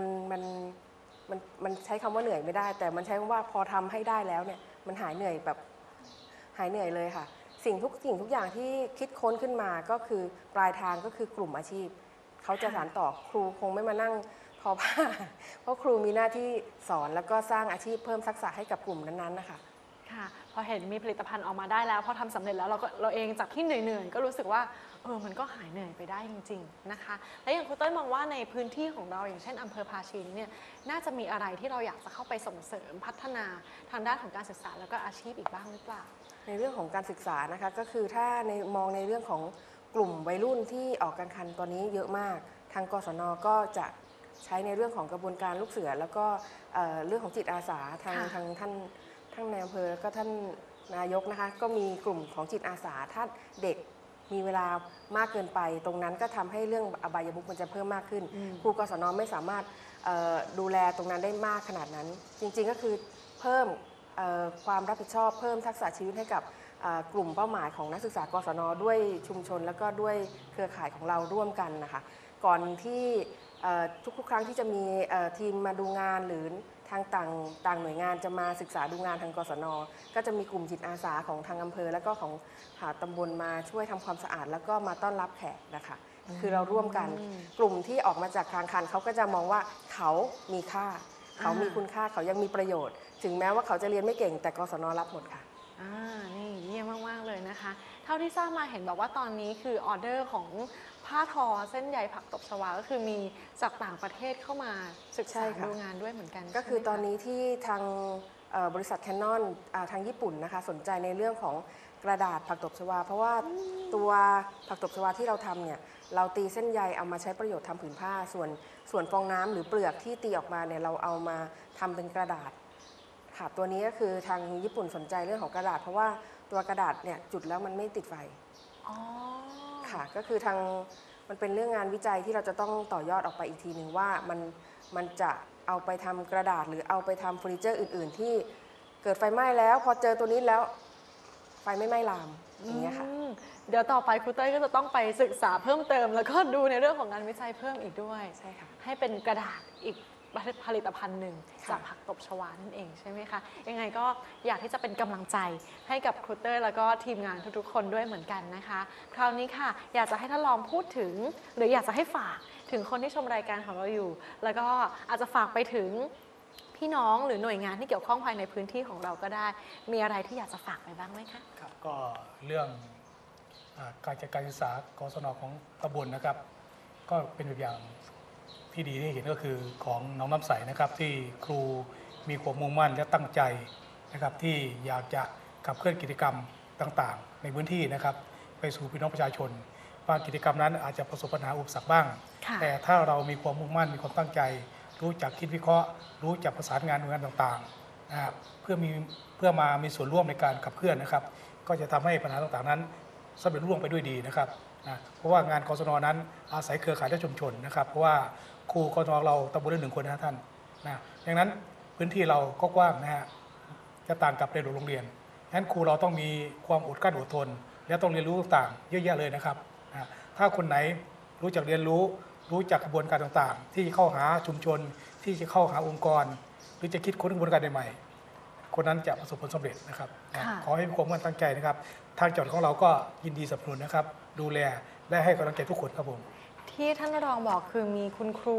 มันใช้คำว่าเหนื่อยไม่ได้แต่มันใช้คำว่าพอทำให้ได้แล้วเนี่ยมันหายเหนื่อยแบบหายเหนื่อยเลยค่ะสิ่งทุกอย่างที่คิดค้นขึ้นมาก็คือปลายทางก็คือกลุ่มอาชีพเขาจะสานต่อครูคงไม่มานั่งทอผ้าเพราะครูมีหน้าที่สอนแล้วก็สร้างอาชีพเพิ่มทักษะให้กับกลุ่มนั้นๆนะคะค่ะพอเห็นมีผลิตภัณฑ์ออกมาได้แล้วพอทำสำเร็จแล้วเราเองจากที่เหนื่อยๆก็รู้สึกว่ามันก็หายเหนื่อยไปได้จริงๆนะคะและอย่างครูเต้ยมองว่าในพื้นที่ของเราอย่างเช่นอำเภอภาชีเนี่ยน่าจะมีอะไรที่เราอยากจะเข้าไปส่งเสริมพัฒนาทางด้านของการศึกษาแล้วก็อาชีพอีกบ้างหรือเปล่าในเรื่องของการศึกษานะคะก็คือถ้ามองในเรื่องของกลุ่มวัยรุ่นที่ออกการคันตอนนี้เยอะมากทางกศน.ก็จะใช้ในเรื่องของกระบวนการลูกเสือแล้วก็เรื่องของจิตอาสาทางท่านนายอำเภอแล้วก็ท่านนายกนะคะก็มีกลุ่มของจิตอาสาถ้าเด็กมีเวลามากเกินไปตรงนั้นก็ทำให้เรื่องอบายมุขมันจะเพิ่มมากขึ้นครูกศน.ไม่สามารถดูแลตรงนั้นได้มากขนาดนั้นจริงๆก็คือเพิ่มความรับผิดชอบเพิ่มทักษะชีวิตให้กับกลุ่มเป้าหมายของนักศึกษากศน.ด้วยชุมชนแล้วก็ด้วยเครือข่ายของเราร่วมกันนะคะก่อนที่ทุกครั้งที่จะมีทีมมาดูงานหรือทางต่างหน่วยงานจะมาศึกษาดูงานทางกศน.ก็จะมีกลุ่มจิตอาสาของทางอำเภอแล้วก็ของตำบลมาช่วยทำความสะอาดแล้วก็มาต้อนรับแขกนะคะคือเราร่วมกันกลุ่มที่ออกมาจากทางคันเขาก็จะมองว่าเขามีค่าเขามีคุณค่าเขายังมีประโยชน์ถึงแม้ว่าเขาจะเรียนไม่เก่งแต่กศน.รับหมดค่ะนี่เยี่ยมมากๆเลยนะคะเท่าที่ทราบมาเห็นบอกว่าตอนนี้คือออเดอร์ของผ้าทอเส้นใยผักตบชวาก็คือมีจากต่างประเทศเข้ามาศึกษาดูงานด้วยเหมือนกันก็คือตอนนี้ที่ทางบริษัทแคนนอนทางญี่ปุ่นนะคะสนใจในเรื่องของกระดาษผักตบชวาเพราะว่าตัวผักตบชวาที่เราทำเนี่ยเราตีเส้นใยเอามาใช้ประโยชน์ทำผืนผ้าส่วนฟองน้ำหรือเปลือกที่ตีออกมาเนี่ยเราเอามาทำเป็นกระดาษค่ะตัวนี้ก็คือทางญี่ปุ่นสนใจเรื่องของกระดาษเพราะว่าตัวกระดาษเนี่ยจุดแล้วมันไม่ติดไฟค่ะก็คือมันเป็นเรื่องงานวิจัยที่เราจะต้องต่อยอดออกไปอีกทีหนึ่งว่ามันจะเอาไปทำกระดาษหรือเอาไปทำเฟอร์นิเจอร์อื่นๆที่เกิดไฟไหม้แล้วพอเจอตัวนี้แล้วไฟไม่ไหม้ลามอย่างเงี้ยค่ะเดี๋ยวต่อไปครูเต้ยก็จะต้องไปศึกษาเพิ่มเติมแล้วก็ดูในเรื่องของงานวิจัยเพิ่มอีกด้วยใช่ค่ะให้เป็นกระดาษอีกผลิตภัณฑ์หนึ่งจากผักตบชวานั่นเองใช่ไหมคะยังไงก็อยากที่จะเป็นกำลังใจให้กับครูเต้ยแล้วก็ทีมงานทุกๆคนด้วยเหมือนกันนะคะคราวนี้ค่ะอยากจะให้ท่านลองพูดถึงหรืออยากจะให้ฝากถึงคนที่ชมรายการของเราอยู่แล้วก็อาจจะฝากไปถึงพี่น้องหรือหน่วยงานที่เกี่ยวข้องภายในพื้นที่ของเราก็ได้มีอะไรที่อยากจะฝากไปบ้างไหมคะครับก็เรื่องการจัดการศึกษากศน.ของตำบลนะครับก็เป็นแบบอย่างที่ดีที่เห็นก็คือของน้องน้ำใสนะครับที่ครูมีความมุ่งมั่นและตั้งใจนะครับที่อยากจะขับเคลื่อนกิจกรรมต่างๆในพื้นที่นะครับไปสู่พี่น้องประชาชนบางกิจกรรมนั้นอาจจะประสบปัญหาอุปสรรคบ้างแต่ถ้าเรามีความมุ่งมั่นมีความตั้งใจรู้จักคิดวิเคราะห์รู้จักประสานงานหน่วยงานต่างๆนะครับเพื่อมามีส่วนร่วมในการขับเคลื่อนนะครับก็จะทำให้ปัญหาต่างๆนั้นสำเร็จรุ่งไปด้วยดีนะครับเพราะว่างานกศน.นั้นอาศัยเครือข่ายและชุมชนนะครับเพราะว่าครูกศน.เราตำบลละ1 คนนะท่านดังนั้นพื้นที่เราก็กว้างนะฮะจะต่างกับในโรงเรียนงั้นครูเราต้องมีความอดกลั้นอดทนและต้องเรียนรู้ต่างๆเยอะแยะเลยนะครับถ้าคนไหนรู้จักเรียนรู้จักกระบวนการต่างๆที่เข้าหาชุมชนที่จะเข้าหาองค์กรหรือจะคิดค้นกระบวนการใหม่ๆคนนั้นจะประสบผลสำเร็จนะครับขอให้มีความมุ่งมั่นตั้งใจนะครับทางจังหวัดของเราก็ยินดีสนับสนุนนะครับดูแลและให้กำลังใจทุกคนครับผมที่ท่านรองบอกคือมีคุณครู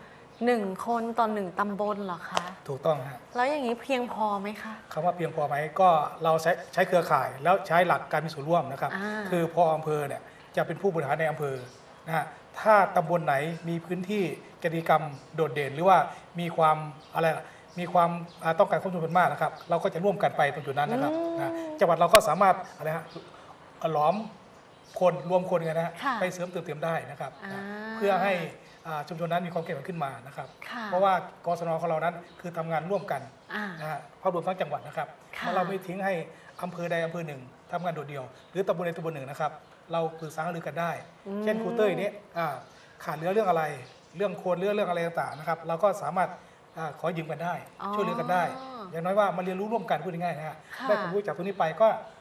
1 คนต่อ1 ตำบลเหรอคะถูกต้องฮะแล้วอย่างนี้เพียงพอไหมคะคำว่าเพียงพอไหมก็เราใช้เครือข่ายแล้วใช้หลักการมีส่วนร่วมนะครับคือพออำเภอเนี่ยจะเป็นผู้บริหารในอำเภอนะฮะถ้าตำบลไหนมีพื้นที่กิจกรรมโดดเด่นหรือว่ามีความมีความต้องการข้อมูลเป็นมากนะครับเราก็จะร่วมกันไปตรงจุดนั้นนะครับจังหวัดเราก็สามารถหลอมคนรวมคนกันนะไปเสริมเติมเต็มได้นะครับเพื่อให้ชุมชนนั้นมีความเข้มแข็งขึ้นมานะครับเพราะว่ากศน.ของเรานั้นคือทำงานร่วมกันนะฮะภาพรวมทั้งจังหวัดนะครับเราไม่ทิ้งให้อำเภอใดอำเภอหนึ่งทำงานโดดเดี่ยวหรือตำบลใดตำบลหนึ่งนะครับเราปรึกษาหารือกันได้เช่นครูเต้ยนี้ขาดเหลือเรื่องอะไรเรื่องโคนเรื่องอะไรต่างๆนะครับเราก็สามารถขอยืมกันได้ช่วยเหลือกันได้อย่างน้อยว่ามาเรียนรู้ร่วมกันพูดง่ายๆนะฮะได้ความรู้จากตรงนี้ไปก็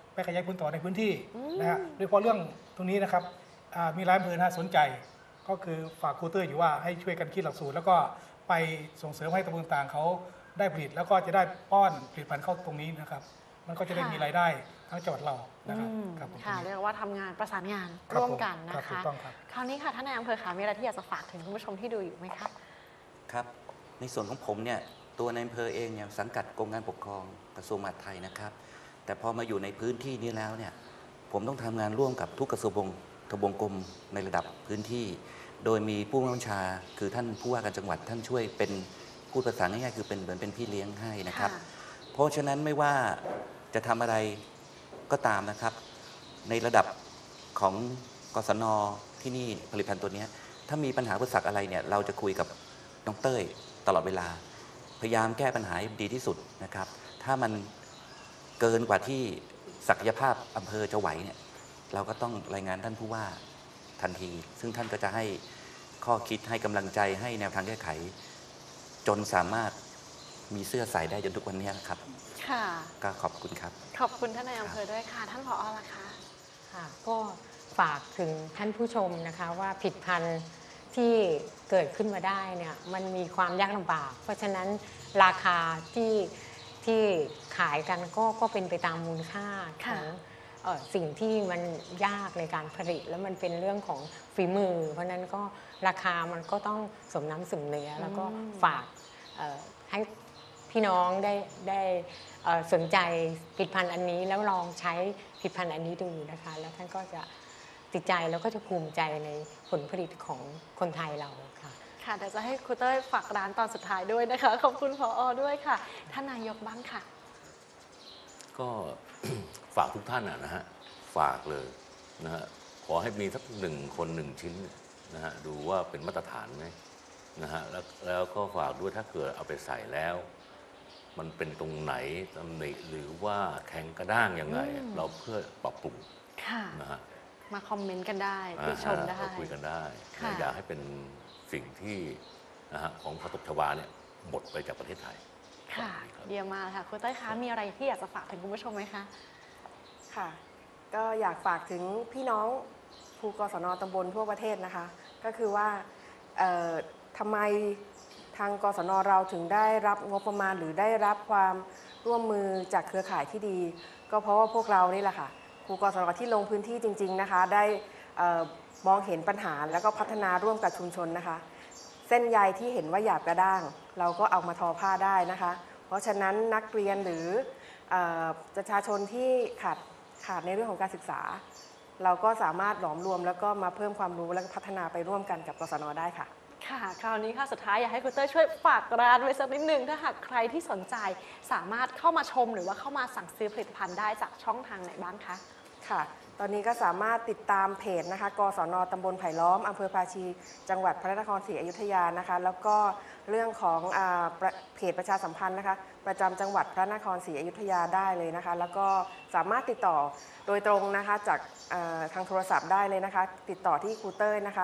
ไปขยายผลต่อในพื้นที่นะฮะโดยเฉพาะเรื่องตรงนี้นะครับมีหลายอำเภอนะสนใจก็คือฝากครูเต้ยอยู่ว่าให้ช่วยกันคิดหลักสูตรแล้วก็ไปส่งเสริมให้ตำบลต่างเขาได้ผลิตแล้วก็จะได้ป้อนผลิตภัณฑ์เข้าตรงนี้นะครับมันก็จะได้มีรายได้ทั้งจังหวัดเรานะครับค่ะเรียกว่าทำงานประสานงานร่วมกันนะคะคราวนี้ค่ะท่านนายอำเภอขามีอะไรที่อยากจะฝากถึงคุณผู้ชมที่ดูอยู่ไหมคะครับในส่วนของผมเนี่ยตัวในอำเภอเองเนี่ยสังกัดกรมการปกครองกระทรวงมหาดไทยนะครับแต่พอมาอยู่ในพื้นที่นี้แล้วเนี่ยผมต้องทำงานร่วมกับทุกกระทรวงทบวงกรมในระดับพื้นที่โดยมีผู้บัญชาคือท่านผู้ว่าการจังหวัดท่านช่วยเป็นพูดภาษาง่ายๆคือเป็นเหมือนเป็นพี่เลี้ยงให้นะครับเพราะฉะนั้นไม่ว่าจะทำอะไรก็ตามนะครับในระดับของกศน.ที่นี่ผลิตภัณฑ์ตัวนี้ถ้ามีปัญหาอุปสรรคอะไรเนี่ยเราจะคุยกับน้องเต้ยตลอดเวลาพยายามแก้ปัญหาให้ดีที่สุดนะครับถ้ามันเกินกว่าที่ศักยภาพอำเภอจะไหวเนี่ยเราก็ต้องรายงานท่านผู้ว่าทันทีซึ่งท่านก็จะให้ข้อคิดให้กำลังใจให้แนวทางแก้ไขจนสามารถมีเสื้อใส่ได้จนทุกวันนี้นะครับค่ะก็ขอบคุณครับขอบคุณท่านนายอำเภอด้วยค่ะท่านผอ.ล่ะคะค่ะก็ฝากถึงท่านผู้ชมนะคะว่าผลิตภัณฑ์ที่เกิดขึ้นมาได้เนี่ยมันมีความยากลำบากเพราะฉะนั้นราคาที่ขายกันก็เป็นไปตามมูลค่าของสิ่งที่มันยากในการผลิตแล้วมันเป็นเรื่องของฝีมือเพราะนั้นก็ราคามันก็ต้องสมน้ำสมเนื้อแล้วก็ฝากให้พี่น้องได้สนใจผลิตภัณฑ์อันนี้แล้วลองใช้ผลิตภัณฑ์อันนี้ดูนะคะแล้วท่านก็จะติดใจแล้วก็จะภูมิใจในผลผลิตของคนไทยเราค่ะค่ะเดี๋ยวจะให้ครูเต้ยฝากร้านตอนสุดท้ายด้วยนะคะขอบคุณผอ.ด้วยค่ะท่านนายกบ้างค่ะก็ ฝากทุกท่านนะฮะฝากเลยนะฮะขอให้มีสัก1 คน 1 ชิ้นนะฮะดูว่าเป็นมาตรฐานไหมนะฮะแล้วก็ฝากด้วยถ้าเกิดเอาไปใส่แล้วมันเป็นตรงไหนตำหนิหรือว่าแข็งกระด้างยังไงเราเพื่อปรับปรุงนะฮะมาคอมเมนต์กันได้ติชมได้คุยกันได้อยากให้เป็นสิ่งที่นะฮะของผักตบชวาเนี่ยหมดไปจากประเทศไทยค่ะเยี่ยมมากค่ะคุณเต้ยคะมีอะไรที่อยากจะฝากถึงคุณผู้ชมไหมคะค่ะก็อยากฝากถึงพี่น้องครูกศน.ตำบลทั่วประเทศนะคะก็คือว่าทำไมทางกศน.เราถึงได้รับงบประมาณหรือได้รับความร่วมมือจากเครือข่ายที่ดีก็เพราะว่าพวกเรานี่แหละค่ะครูกศน.ที่ลงพื้นที่จริงๆนะคะได้มองเห็นปัญหาแล้วก็พัฒนาร่วมกับชุมชนนะคะเส้นใยที่เห็นว่าหยาบกระด้างเราก็เอามาทอผ้าได้นะคะเพราะฉะนั้นนักเรียนหรือประชาชนที่ขาดในเรื่องของการศึกษาเราก็สามารถหลอมรวมแล้วก็มาเพิ่มความรู้และพัฒนาไปร่วมกันกับกศน.ได้ค่ะค่ะคราวนี้ค่ะสุดท้ายอยากให้คุณเต้ยช่วยฝากร้านไว้สักนิดนึงถ้าหากใครที่สนใจสามารถเข้ามาชมหรือว่าเข้ามาสั่งซื้อผลิตภัณฑ์ได้จากช่องทางไหนบ้างคะค่ะตอนนี้ก็สามารถติดตามเพจนะคะกศน.ตำบลไผ่ล้อมอำเภอภาชีจังหวัดพระนครศรีอยุธยานะคะแล้วก็เรื่องของเพจประชาสัมพันธ์นะคะประจำจังหวัดพระนครศรีอยุธยาได้เลยนะคะแล้วก็สามารถติดต่อโดยตรงนะคะจากทางโทรศัพท์ได้เลยนะคะติดต่อที่ครูเต้ยนะคะ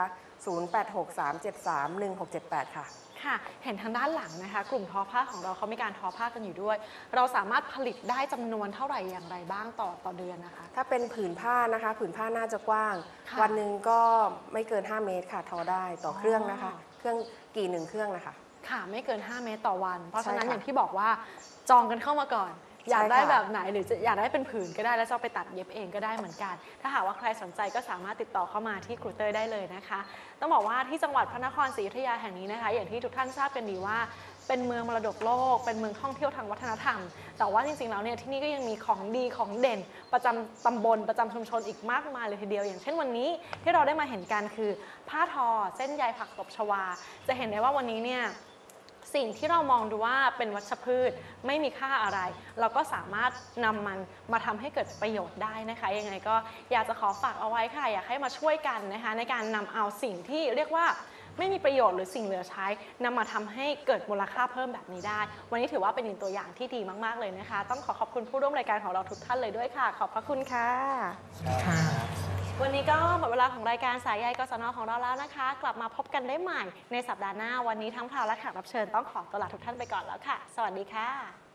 0863731678ค่ะค่ะเห็นทางด้านหลังนะคะกลุ่มทอผ้าของเราเขามีการทอผ้ากันอยู่ด้วยเราสามารถผลิตได้จำนวนเท่าไหร่อย่างไรบ้างต่อเดือนนะคะถ้าเป็นผืนผ้านะคะผืนผ้าน่าจะกว้างวันหนึ่งก็ไม่เกิน5 เมตรค่ะทอได้ต่อเครื่องนะคะเครื่องกี่1 เครื่องนะคะค่ะไม่เกิน5 เมตรต่อวันเพราะฉะนั้นอย่างที่บอกว่าจองกันเข้ามาก่อนอยากได้แบบไหนหรือจะอยากได้เป็นผืนก็ได้แล้วจะไปตัดเย็บเองก็ได้เหมือนกันถ้าหากว่าใครสนใจก็สามารถติดต่อเข้ามาที่ครูเต้ยได้เลยนะคะต้องบอกว่าที่จังหวัดพระนครศรีอยุธยาแห่งนี้นะคะอย่างที่ทุกท่านทราบกันดีว่าเป็นเมืองมรดกโลกเป็นเมืองท่องเที่ยวทางวัฒนธรรมแต่ว่าจริงๆแล้วเนี่ยที่นี่ก็ยังมีของดีของเด่นประจำตำบลประจำชุมชนอีกมากมายเลยทีเดียวอย่างเช่นวันนี้ที่เราได้มาเห็นกันคือผ้าทอเส้นใยผักตบชวาจะเห็นได้ว่าวันนี้เนี่ยสิ่งที่เรามองดูว่าเป็นวัชพืชไม่มีค่าอะไรเราก็สามารถนำมันมาทำให้เกิดประโยชน์ได้นะคะยังไงก็อยากจะขอฝากเอาไว้ค่ะอยากให้มาช่วยกันนะคะในการนำเอาสิ่งที่เรียกว่าไม่มีประโยชน์หรือสิ่งเหลือใช้นำมาทำให้เกิดมูลค่าเพิ่มแบบนี้ได้วันนี้ถือว่าเป็นอีกตัวอย่างที่ดีมากๆเลยนะคะต้องขอบคุณผู้ร่วมรายการของเราทุกท่านเลยด้วยค่ะขอบพระคุณค่ะวันนี้ก็หมดเวลาของรายการสายใยกศน.ของเราแล้วนะคะกลับมาพบกันได้ใหม่ในสัปดาห์หน้าวันนี้ทั้งพราวและแขกรับเชิญต้องขอตัวลาทุกท่านไปก่อนแล้วค่ะสวัสดีค่ะ